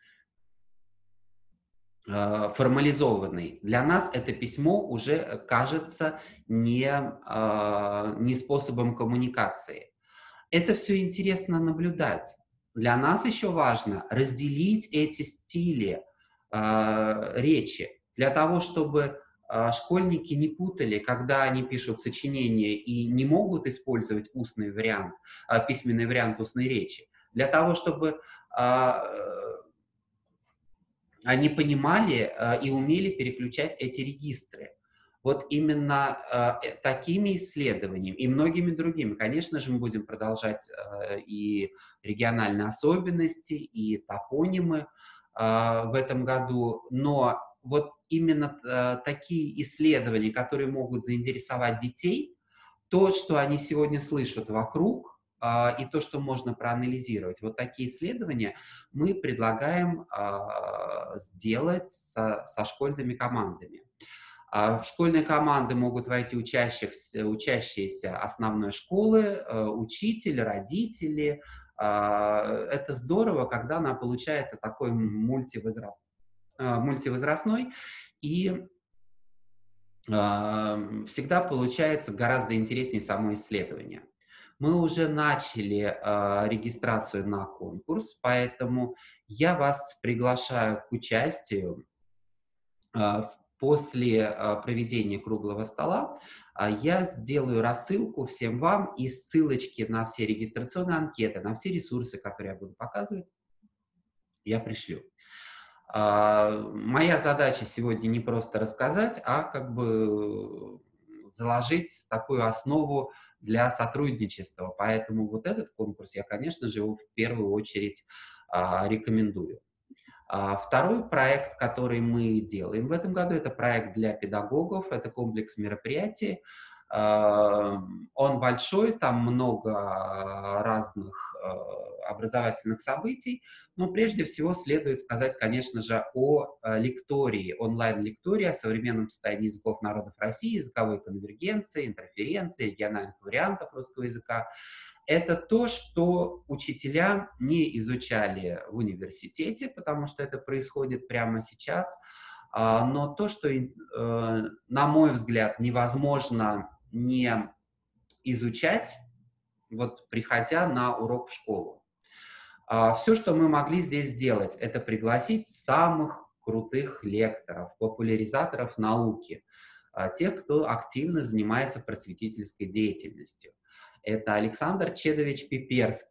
формализованный, для нас это письмо уже кажется не, не способом коммуникации. Это все интересно наблюдать. Для нас еще важно разделить эти стили э, речи, для того, чтобы э, школьники не путали, когда они пишут сочинения и не могут использовать устный вариант, э, письменный вариант устной речи, для того, чтобы э, они понимали э, и умели переключать эти регистры. Вот именно э, такими исследованиями и многими другими, конечно же, мы будем продолжать э, и региональные особенности, и топонимы э, в этом году, но вот именно э, такие исследования, которые могут заинтересовать детей, то, что они сегодня слышат вокруг, и то, что можно проанализировать. Вот такие исследования мы предлагаем а, сделать со, со школьными командами. А в школьные команды могут войти учащихся, учащиеся основной школы, а, учитель, родители. А, это здорово, когда она получается такой мультивозраст, а, мультивозрастной, и а, всегда получается гораздо интереснее само исследование. Мы уже начали э, регистрацию на конкурс, поэтому я вас приглашаю к участию. Э, после э, проведения круглого стола э, я сделаю рассылку всем вам и ссылочки на все регистрационные анкеты, на все ресурсы, которые я буду показывать, я пришлю. Э, моя задача сегодня не просто рассказать, а как бы заложить такую основу для сотрудничества. Поэтому вот этот конкурс я, конечно же, его в первую очередь а, рекомендую. А, второй проект, который мы делаем в этом году, это проект для педагогов, это комплекс мероприятий. А, он большой, там много разных а, образовательных событий, но прежде всего следует сказать, конечно же, о лектории, онлайн-лектории о современном состоянии языков народов России, языковой конвергенции, интерференции, региональных вариантов русского языка. Это то, что учителя не изучали в университете, потому что это происходит прямо сейчас, но то, что, на мой взгляд, невозможно не изучать, вот приходя на урок в школу. Все, что мы могли здесь сделать, это пригласить самых крутых лекторов, популяризаторов науки, тех, кто активно занимается просветительской деятельностью. Это Александр Чедович Пиперский,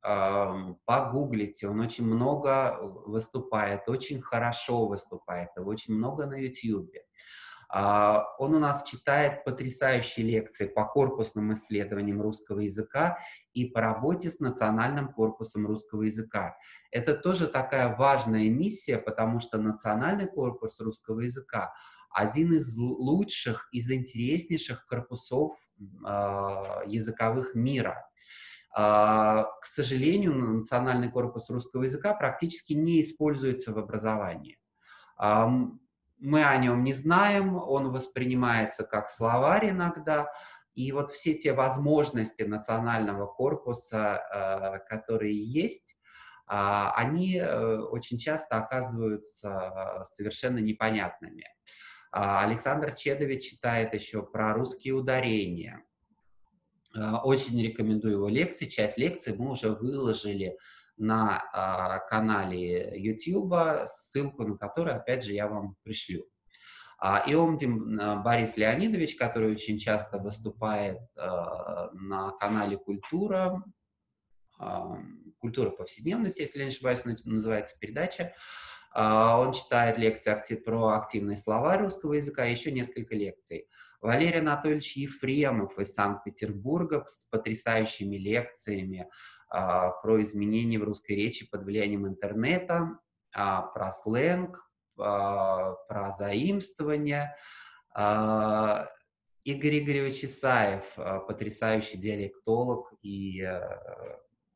погуглите, он очень много выступает, очень хорошо выступает, его очень много на ютьюбе. Он у нас читает потрясающие лекции по корпусным исследованиям русского языка и по работе с Национальным корпусом русского языка. Это тоже такая важная миссия, потому что Национальный корпус русского языка один из лучших, из интереснейших корпусов языковых мира. К сожалению, Национальный корпус русского языка практически не используется в образовании. Мы о нем не знаем, он воспринимается как словарь иногда, и вот все те возможности национального корпуса, которые есть, они очень часто оказываются совершенно непонятными. Александр Чедович читает еще про русские ударения. Очень рекомендую его лекции. Часть лекций мы уже выложили на а, канале YouTube, ссылку на который, опять же, я вам пришлю. А, Иомдин Борис Леонидович, который очень часто выступает а, на канале «Культура», а, «Культура повседневности», если я не ошибаюсь, называется передача. А, он читает лекции про активный словарь русского языка, и еще несколько лекций. Валерий Анатольевич Ефремов из Санкт-Петербурга с потрясающими лекциями а, про изменения в русской речи под влиянием интернета, а, про сленг, а, про заимствование. А, Игорь Игоревич Исаев, а, потрясающий диалектолог и а,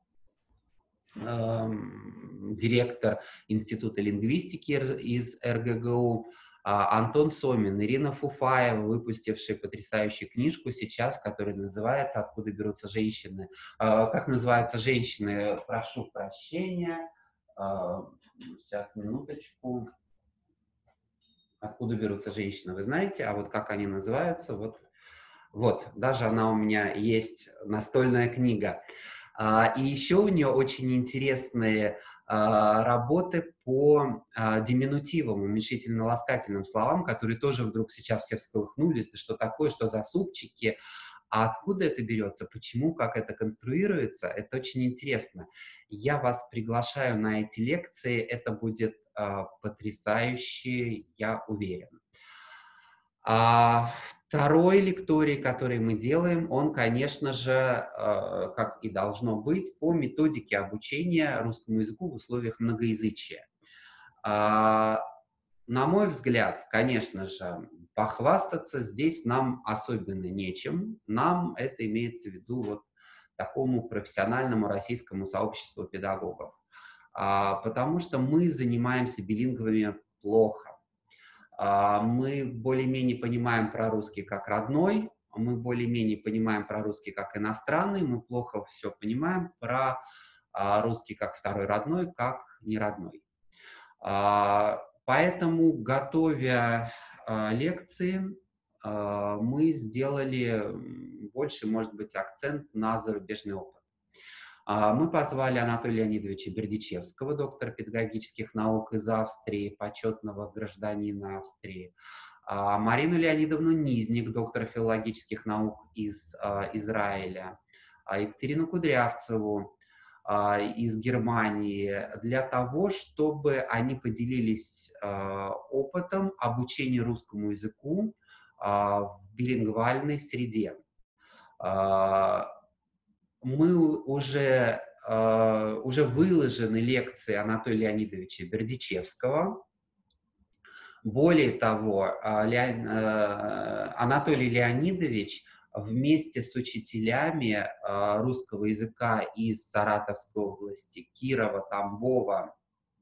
а, директор Института лингвистики из эр гэ гэ у. Антон Сомин, Ирина Фуфаева, выпустившие потрясающую книжку сейчас, которая называется «Откуда берутся женщины». Как называются женщины? Прошу прощения. Сейчас, минуточку. «Откуда берутся женщины», вы знаете, а вот как они называются, вот, вот даже она у меня есть, настольная книга. И еще у нее очень интересные работы по а, диминутивам, уменьшительно-ласкательным словам, которые тоже вдруг сейчас все всколыхнулись, да что такое, что за супчики, а откуда это берется, почему, как это конструируется, это очень интересно. Я вас приглашаю на эти лекции, это будет а, потрясающе, я уверен. А, второй лекторий, который мы делаем, он, конечно же, как и должно быть, по методике обучения русскому языку в условиях многоязычия. На мой взгляд, конечно же, похвастаться здесь нам особенно нечем. Нам это имеется в виду вот такому профессиональному российскому сообществу педагогов. Потому что мы занимаемся билингвами плохо. Мы более-менее понимаем про русский как родной, мы более-менее понимаем про русский как иностранный, мы плохо все понимаем про русский как второй родной, как неродной. Поэтому, готовя лекции, мы сделали больше, может быть, акцент на зарубежный опыт. Мы позвали Анатолия Леонидовича Бердичевского, доктора педагогических наук из Австрии, почетного гражданина Австрии, Марину Леонидовну Низник, доктора филологических наук из Израиля, Екатерину Кудрявцеву из Германии, для того, чтобы они поделились опытом обучения русскому языку в билингвальной среде. Мы уже, э, уже выложены лекции Анатолия Леонидовича Бердичевского. Более того, э, Леон, э, Анатолий Леонидович вместе с учителями э, русского языка из Саратовской области, Кирова, Тамбова,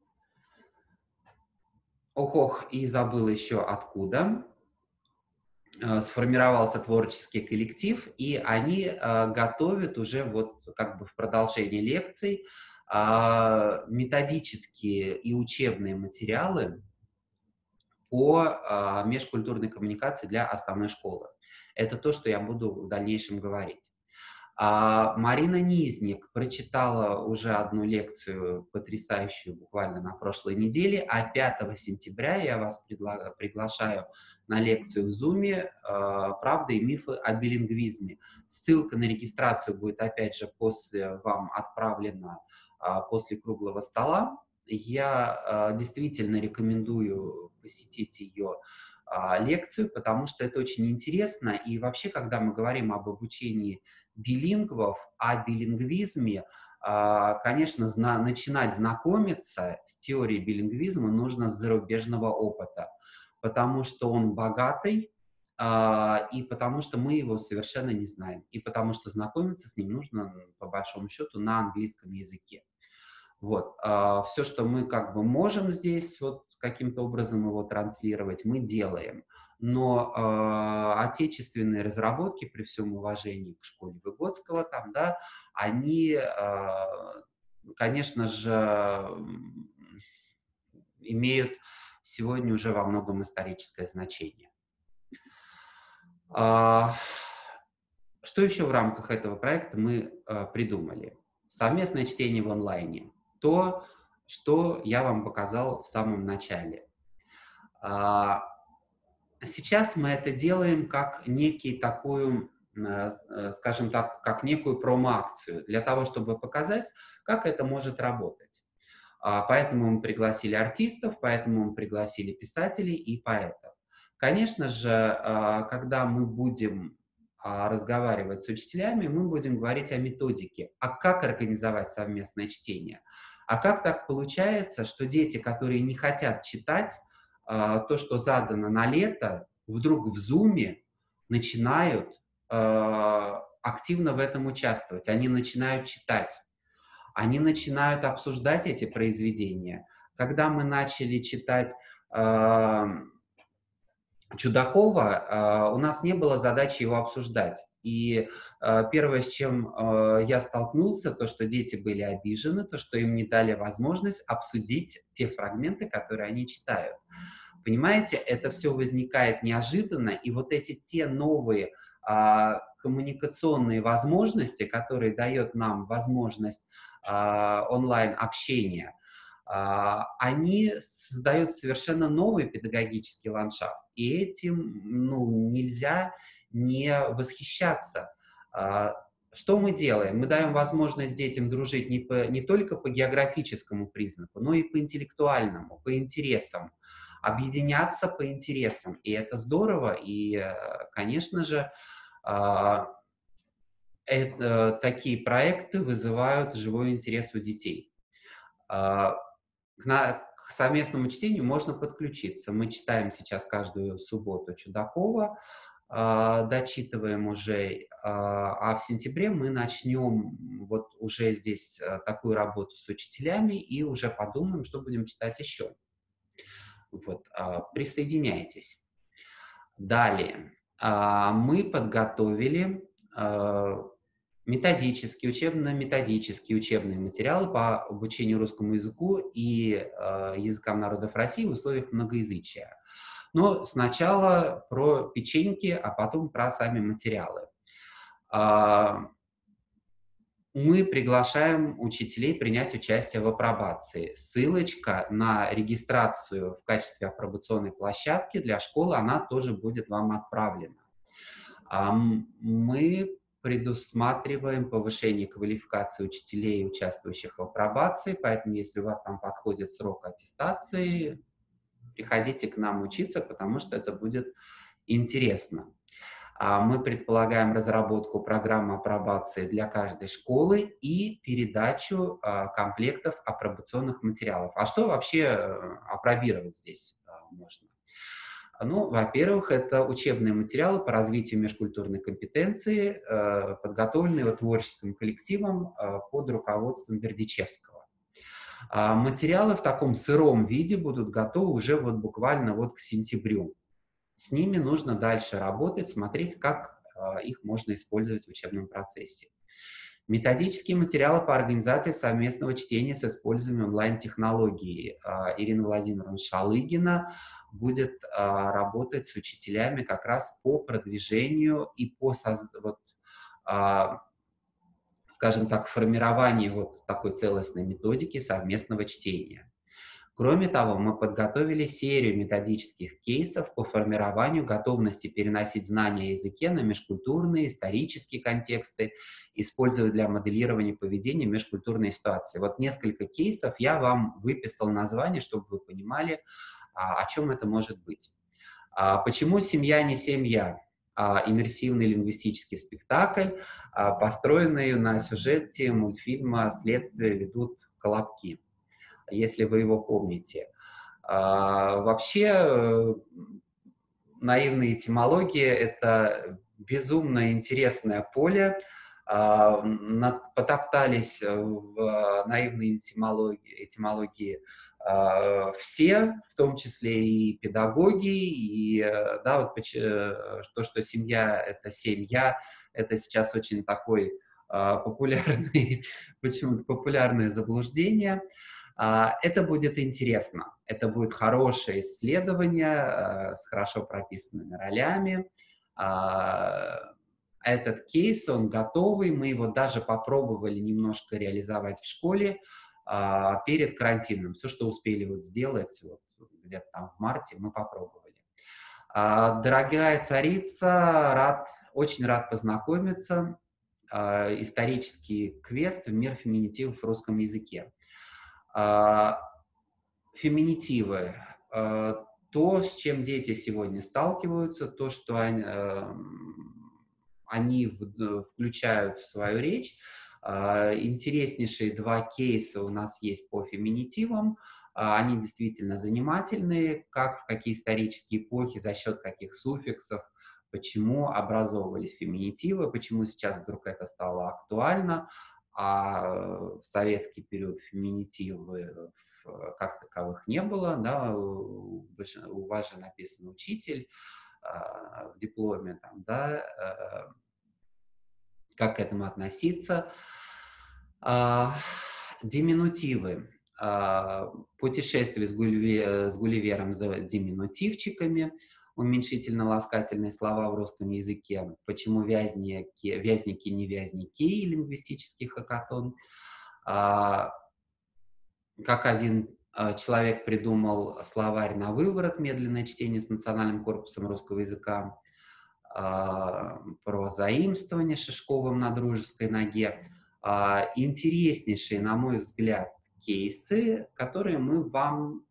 ох-ох, и забыл еще откуда, сформировался творческий коллектив, и они э, готовят уже вот как бы в продолжении лекций э, методические и учебные материалы по э, межкультурной коммуникации для основной школы. Это то, что я буду в дальнейшем говорить. А Марина Низник прочитала уже одну лекцию, потрясающую, буквально на прошлой неделе, а пятого сентября я вас пригла- приглашаю на лекцию в Zoom «Правда и мифы о билингвизме». Ссылка на регистрацию будет, опять же, после вам отправлена после круглого стола. Я действительно рекомендую посетить ее лекцию, потому что это очень интересно. И вообще, когда мы говорим об обучении билингвов, о билингвизме, конечно, зна- начинать знакомиться с теорией билингвизма нужно с зарубежного опыта, потому что он богатый, и потому что мы его совершенно не знаем, и потому что знакомиться с ним нужно, по большому счету, на английском языке. Вот. Все, что мы как бы можем здесь вот каким-то образом его транслировать, мы делаем. Но э, отечественные разработки, при всем уважении к школе Выгодского, там, да, они, э, конечно же, имеют сегодня уже во многом историческое значение. А, что еще в рамках этого проекта мы э, придумали? Совместное чтение в онлайне. То, что я вам показал в самом начале. А, сейчас мы это делаем как некий такую, скажем так, как некую промо-акцию для того, чтобы показать, как это может работать. А, поэтому мы пригласили артистов, поэтому мы пригласили писателей и поэтов. Конечно же, когда мы будем разговаривать с учителями, мы будем говорить о методике, а как организовать совместное чтение. А как так получается, что дети, которые не хотят читать то, что задано на лето, вдруг в Zoom начинают активно в этом участвовать, они начинают читать, они начинают обсуждать эти произведения. Когда мы начали читать Чудакова, у нас не было задачи его обсуждать. И первое, с чем я столкнулся, то, что дети были обижены, то, что им не дали возможность обсудить те фрагменты, которые они читают. Понимаете, это все возникает неожиданно, и вот эти те новые коммуникационные возможности, которые дает нам возможность онлайн-общения, они создают совершенно новый педагогический ландшафт. И этим ну, нельзя не восхищаться. Что мы делаем? Мы даем возможность детям дружить не, по, не только по географическому признаку, но и по интеллектуальному, по интересам, объединяться по интересам. И это здорово. И, конечно же, это, такие проекты вызывают живой интерес у детей. К совместному чтению можно подключиться. Мы читаем сейчас каждую субботу Чудакова, дочитываем уже, а в сентябре мы начнем вот уже здесь такую работу с учителями и уже подумаем, что будем читать еще. Вот, присоединяйтесь. Далее, мы подготовили методические, учебно-методические учебные материалы по обучению русскому языку и э, языкам народов России в условиях многоязычия. Но сначала про печеньки, а потом про сами материалы. А, мы приглашаем учителей принять участие в апробации. Ссылочка на регистрацию в качестве апробационной площадки для школы, она тоже будет вам отправлена. А, мы предусматриваем повышение квалификации учителей, участвующих в апробации, поэтому если у вас там подходит срок аттестации, приходите к нам учиться, потому что это будет интересно. Мы предполагаем разработку программы апробации для каждой школы и передачу комплектов апробационных материалов. А что вообще апробировать здесь можно? Ну, во-первых, это учебные материалы по развитию межкультурной компетенции, э, подготовленные вот творческим коллективом э, под руководством Бердичевского. А материалы в таком сыром виде будут готовы уже вот буквально вот к сентябрю. С ними нужно дальше работать, смотреть, как э, их можно использовать в учебном процессе. Методические материалы по организации совместного чтения с использованием онлайн-технологий. Ирина Владимировна Шалыгина будет а, работать с учителями как раз по продвижению и по соз... вот, а, скажем так, формировании вот такой целостной методики совместного чтения. Кроме того, мы подготовили серию методических кейсов по формированию готовности переносить знания о языке на межкультурные, исторические контексты, используя для моделирования поведения межкультурные ситуации. Вот несколько кейсов я вам выписал название, чтобы вы понимали, о чем это может быть. Почему семья не семья? Иммерсивный лингвистический спектакль, построенный на сюжете мультфильма «Следствие ведут колобки», если вы его помните. Вообще, наивные этимологии — это безумно интересное поле. Потоптались в наивной этимологии, этимологии все, в том числе и педагоги, и да, вот то, что семья — это семья, это сейчас очень такой популярный, почему-то популярное заблуждение. Это будет интересно, это будет хорошее исследование с хорошо прописанными ролями. Этот кейс, он готовый, мы его даже попробовали немножко реализовать в школе а, перед карантином. Все, что успели вот сделать, вот, где-то там в марте, мы попробовали. А, дорогая царица, рад, очень рад познакомиться. А, исторический квест в мир феминитивов в русском языке. А, феминитивы. А, то, с чем дети сегодня сталкиваются, то, что они... А, они включают в свою речь. Интереснейшие два кейса у нас есть по феминитивам. Они действительно занимательные, как в какие исторические эпохи, за счет каких суффиксов, почему образовывались феминитивы, почему сейчас вдруг это стало актуально, а в советский период феминитивы как таковых не было. Да? У вас же написан учитель в дипломе, там, да, как к этому относиться. Диминутивы. Путешествие с, Гулливер, с Гулливером за диминутивчиками. Уменьшительно-ласкательные слова в русском языке. Почему вязники, вязники не вязники, лингвистический хакатон. Как один человек придумал словарь на выворот, медленное чтение с национальным корпусом русского языка, про заимствование Шишковым на дружеской ноге. Интереснейшие, на мой взгляд, кейсы, которые мы вам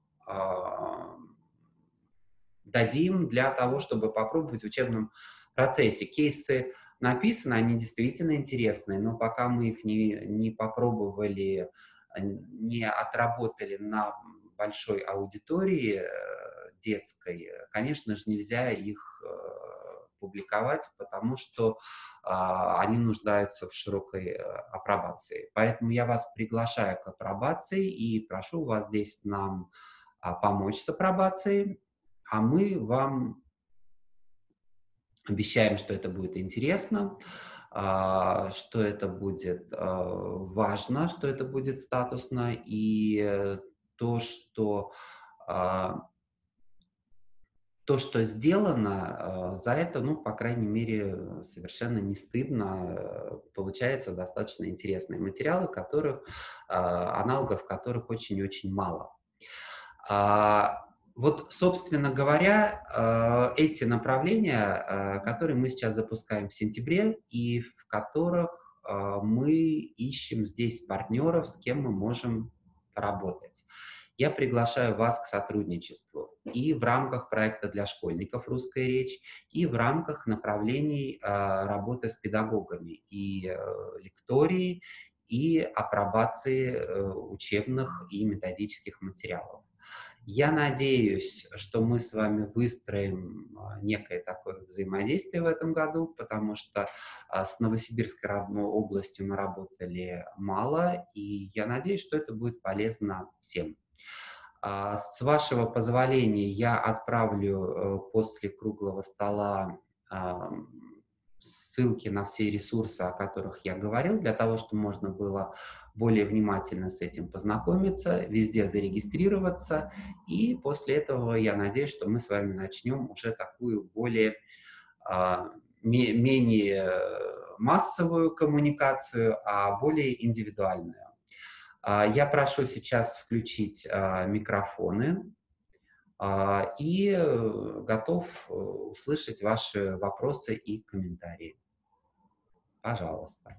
дадим для того, чтобы попробовать в учебном процессе. Кейсы написаны, они действительно интересные, но пока мы их не, не попробовали, не отработали на большой аудитории детской, конечно же, нельзя их публиковать, потому что а, они нуждаются в широкой апробации. Поэтому я вас приглашаю к апробации и прошу вас здесь нам а, помочь с апробацией, а мы вам обещаем, что это будет интересно, а, что это будет а, важно, что это будет статусно, и то, что а, То, что сделано, за это, ну, по крайней мере, совершенно не стыдно. Получаются достаточно интересные материалы, которых, аналогов которых очень-очень мало. Вот, собственно говоря, эти направления, которые мы сейчас запускаем в сентябре, и в которых мы ищем здесь партнеров, с кем мы можем поработать. Я приглашаю вас к сотрудничеству и в рамках проекта для школьников «Русская речь», и в рамках направлений э, работы с педагогами, и э, лектории, и апробации э, учебных и методических материалов. Я надеюсь, что мы с вами выстроим некое такое взаимодействие в этом году, потому что с Новосибирской областью мы работали мало, и я надеюсь, что это будет полезно всем. С вашего позволения я отправлю после круглого стола ссылки на все ресурсы, о которых я говорил, для того, чтобы можно было более внимательно с этим познакомиться, везде зарегистрироваться, и после этого я надеюсь, что мы с вами начнем уже такую более, менее массовую коммуникацию, а более индивидуальную. Я прошу сейчас включить микрофоны и готов услышать ваши вопросы и комментарии. Пожалуйста.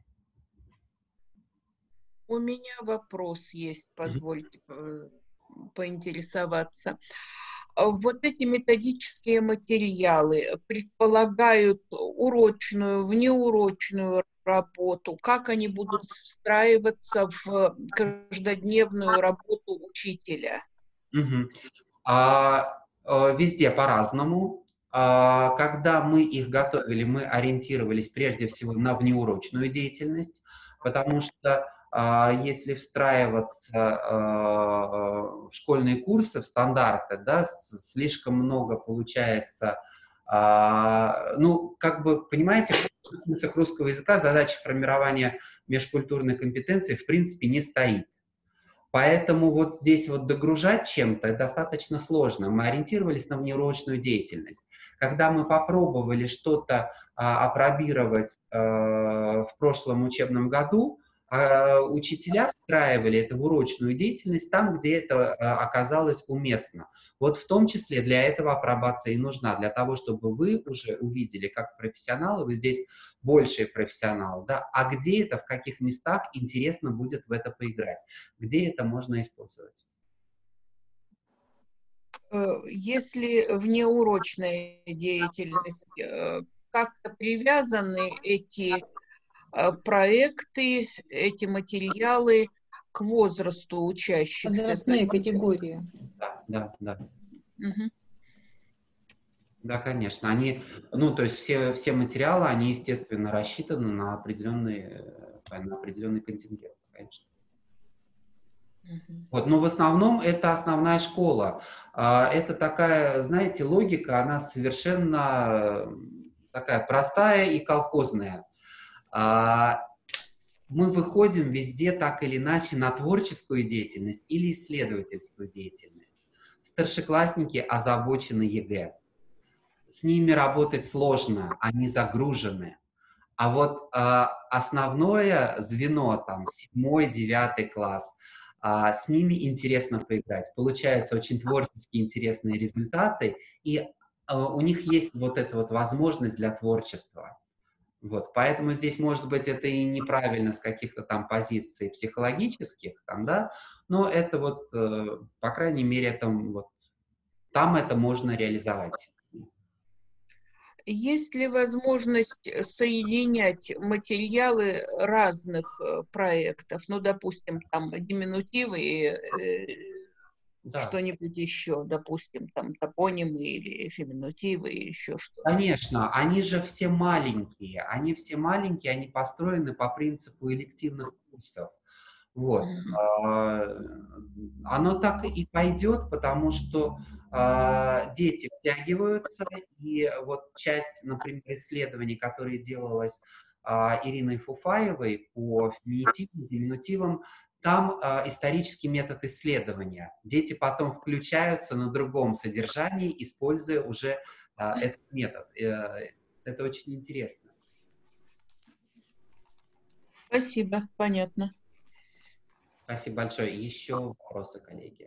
У меня вопрос есть, позвольте поинтересоваться. Вот эти методические материалы предполагают урочную, внеурочную работу? Как они будут встраиваться в каждодневную работу учителя? Угу. А, везде по-разному. А, когда мы их готовили, мы ориентировались прежде всего на внеурочную деятельность, потому что а, если встраиваться а, в школьные курсы, в стандарты, да, слишком много получается. А, ну, как бы, понимаете, в курсах русского языка задача формирования межкультурной компетенции в принципе не стоит. Поэтому вот здесь вот догружать чем-то достаточно сложно. Мы ориентировались на внеурочную деятельность. Когда мы попробовали что-то а, апробировать а, в прошлом учебном году, а, учителя встраивали это в урочную деятельность там, где это а, оказалось уместно. Вот в том числе для этого апробация и нужна, для того, чтобы вы уже увидели, как профессионалы, вы здесь большие профессионалы, да, а где это, в каких местах интересно будет в это поиграть, где это можно использовать. Если внеурочная деятельность, как-то привязаны эти проекты, эти материалы к возрасту учащихся? Возрастные категории. Да, да, да. Угу. Да, конечно. Они, ну, то есть все, все материалы, они, естественно, рассчитаны на определенный, на определенный контингент, конечно. Вот, но в основном это основная школа. Это такая, знаете, логика, она совершенно такая простая и колхозная. Мы выходим везде так или иначе на творческую деятельность или исследовательскую деятельность. Старшеклассники озабочены ЕГЭ. С ними работать сложно, они загружены. А вот э, основное звено, там, седьмой, девятый класс, э, с ними интересно поиграть. Получаются очень творческие, интересные результаты, и э, у них есть вот эта вот возможность для творчества. Вот, поэтому здесь, может быть, это и неправильно с каких-то там позиций психологических, там, да, но это вот, э, по крайней мере, это, вот, там это можно реализовать. Есть ли возможность соединять материалы разных проектов? Ну, допустим, там диминутивы и э, да. Что-нибудь еще, допустим, там топонимы или феминитивы или еще что-то. Конечно, они же все маленькие, они все маленькие, они построены по принципу элективных курсов. Вот. Mm-hmm. Оно так и пойдет, потому что дети втягиваются, и вот часть, например, исследований, которые делалось Ириной Фуфаевой по феминитивам, диминутивам, там исторический метод исследования. Дети потом включаются на другом содержании, используя уже этот метод. Это очень интересно. Спасибо, понятно. Спасибо большое. Еще вопросы, коллеги?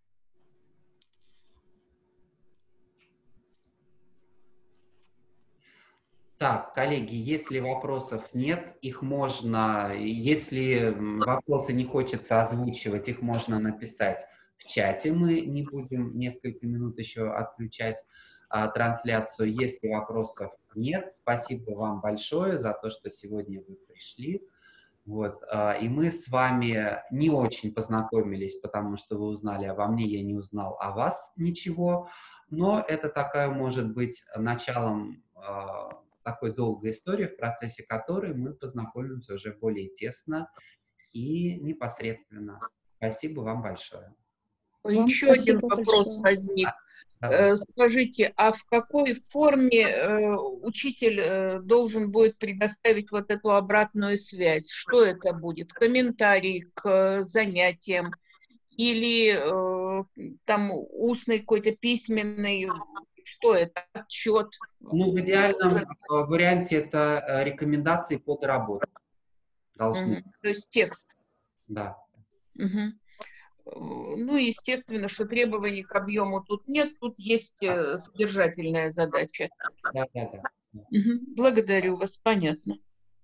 Так, коллеги, если вопросов нет, их можно, если вопросы не хочется озвучивать, их можно написать в чате. Мы не будем несколько минут еще отключать а, трансляцию. Если вопросов нет, спасибо вам большое за то, что сегодня вы пришли. Вот, а, и мы с вами не очень познакомились, потому что вы узнали обо мне, я не узнал о вас ничего, но это такая может быть началом а, такой долгой истории, в процессе которой мы познакомимся уже более тесно и непосредственно. Спасибо вам большое. Еще вам один вопрос большое. возник. Да, Скажите, а в какой форме э, учитель э, должен будет предоставить вот эту обратную связь? Что это будет? Комментарий к э, занятиям или э, там устный какой-то письменный Что это? Отчет? Ну, в идеальном э, варианте это э, рекомендации по доработке. Должны. Угу. То есть текст. Да. Угу. Ну, естественно, что требований к объему тут нет, тут есть э, содержательная задача. Да, да, да. Угу. Благодарю вас, понятно.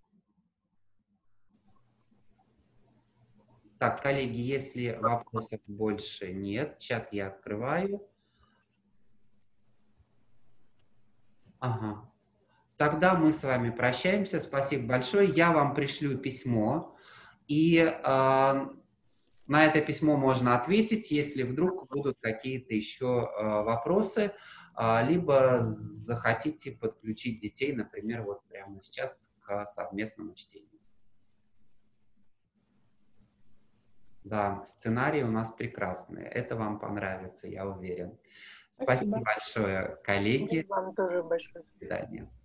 Так, коллеги, если вопросов больше нет, чат я открываю. Ага. Тогда мы с вами прощаемся. Спасибо большое. Я вам пришлю письмо, и э, на это письмо можно ответить, если вдруг будут какие-то еще э, вопросы, э, либо захотите подключить детей, например, вот прямо сейчас к совместному чтению. Да, сценарии у нас прекрасные. Это вам понравится, я уверен. Спасибо, Спасибо большое, коллеги. Вам тоже большое. До свидания.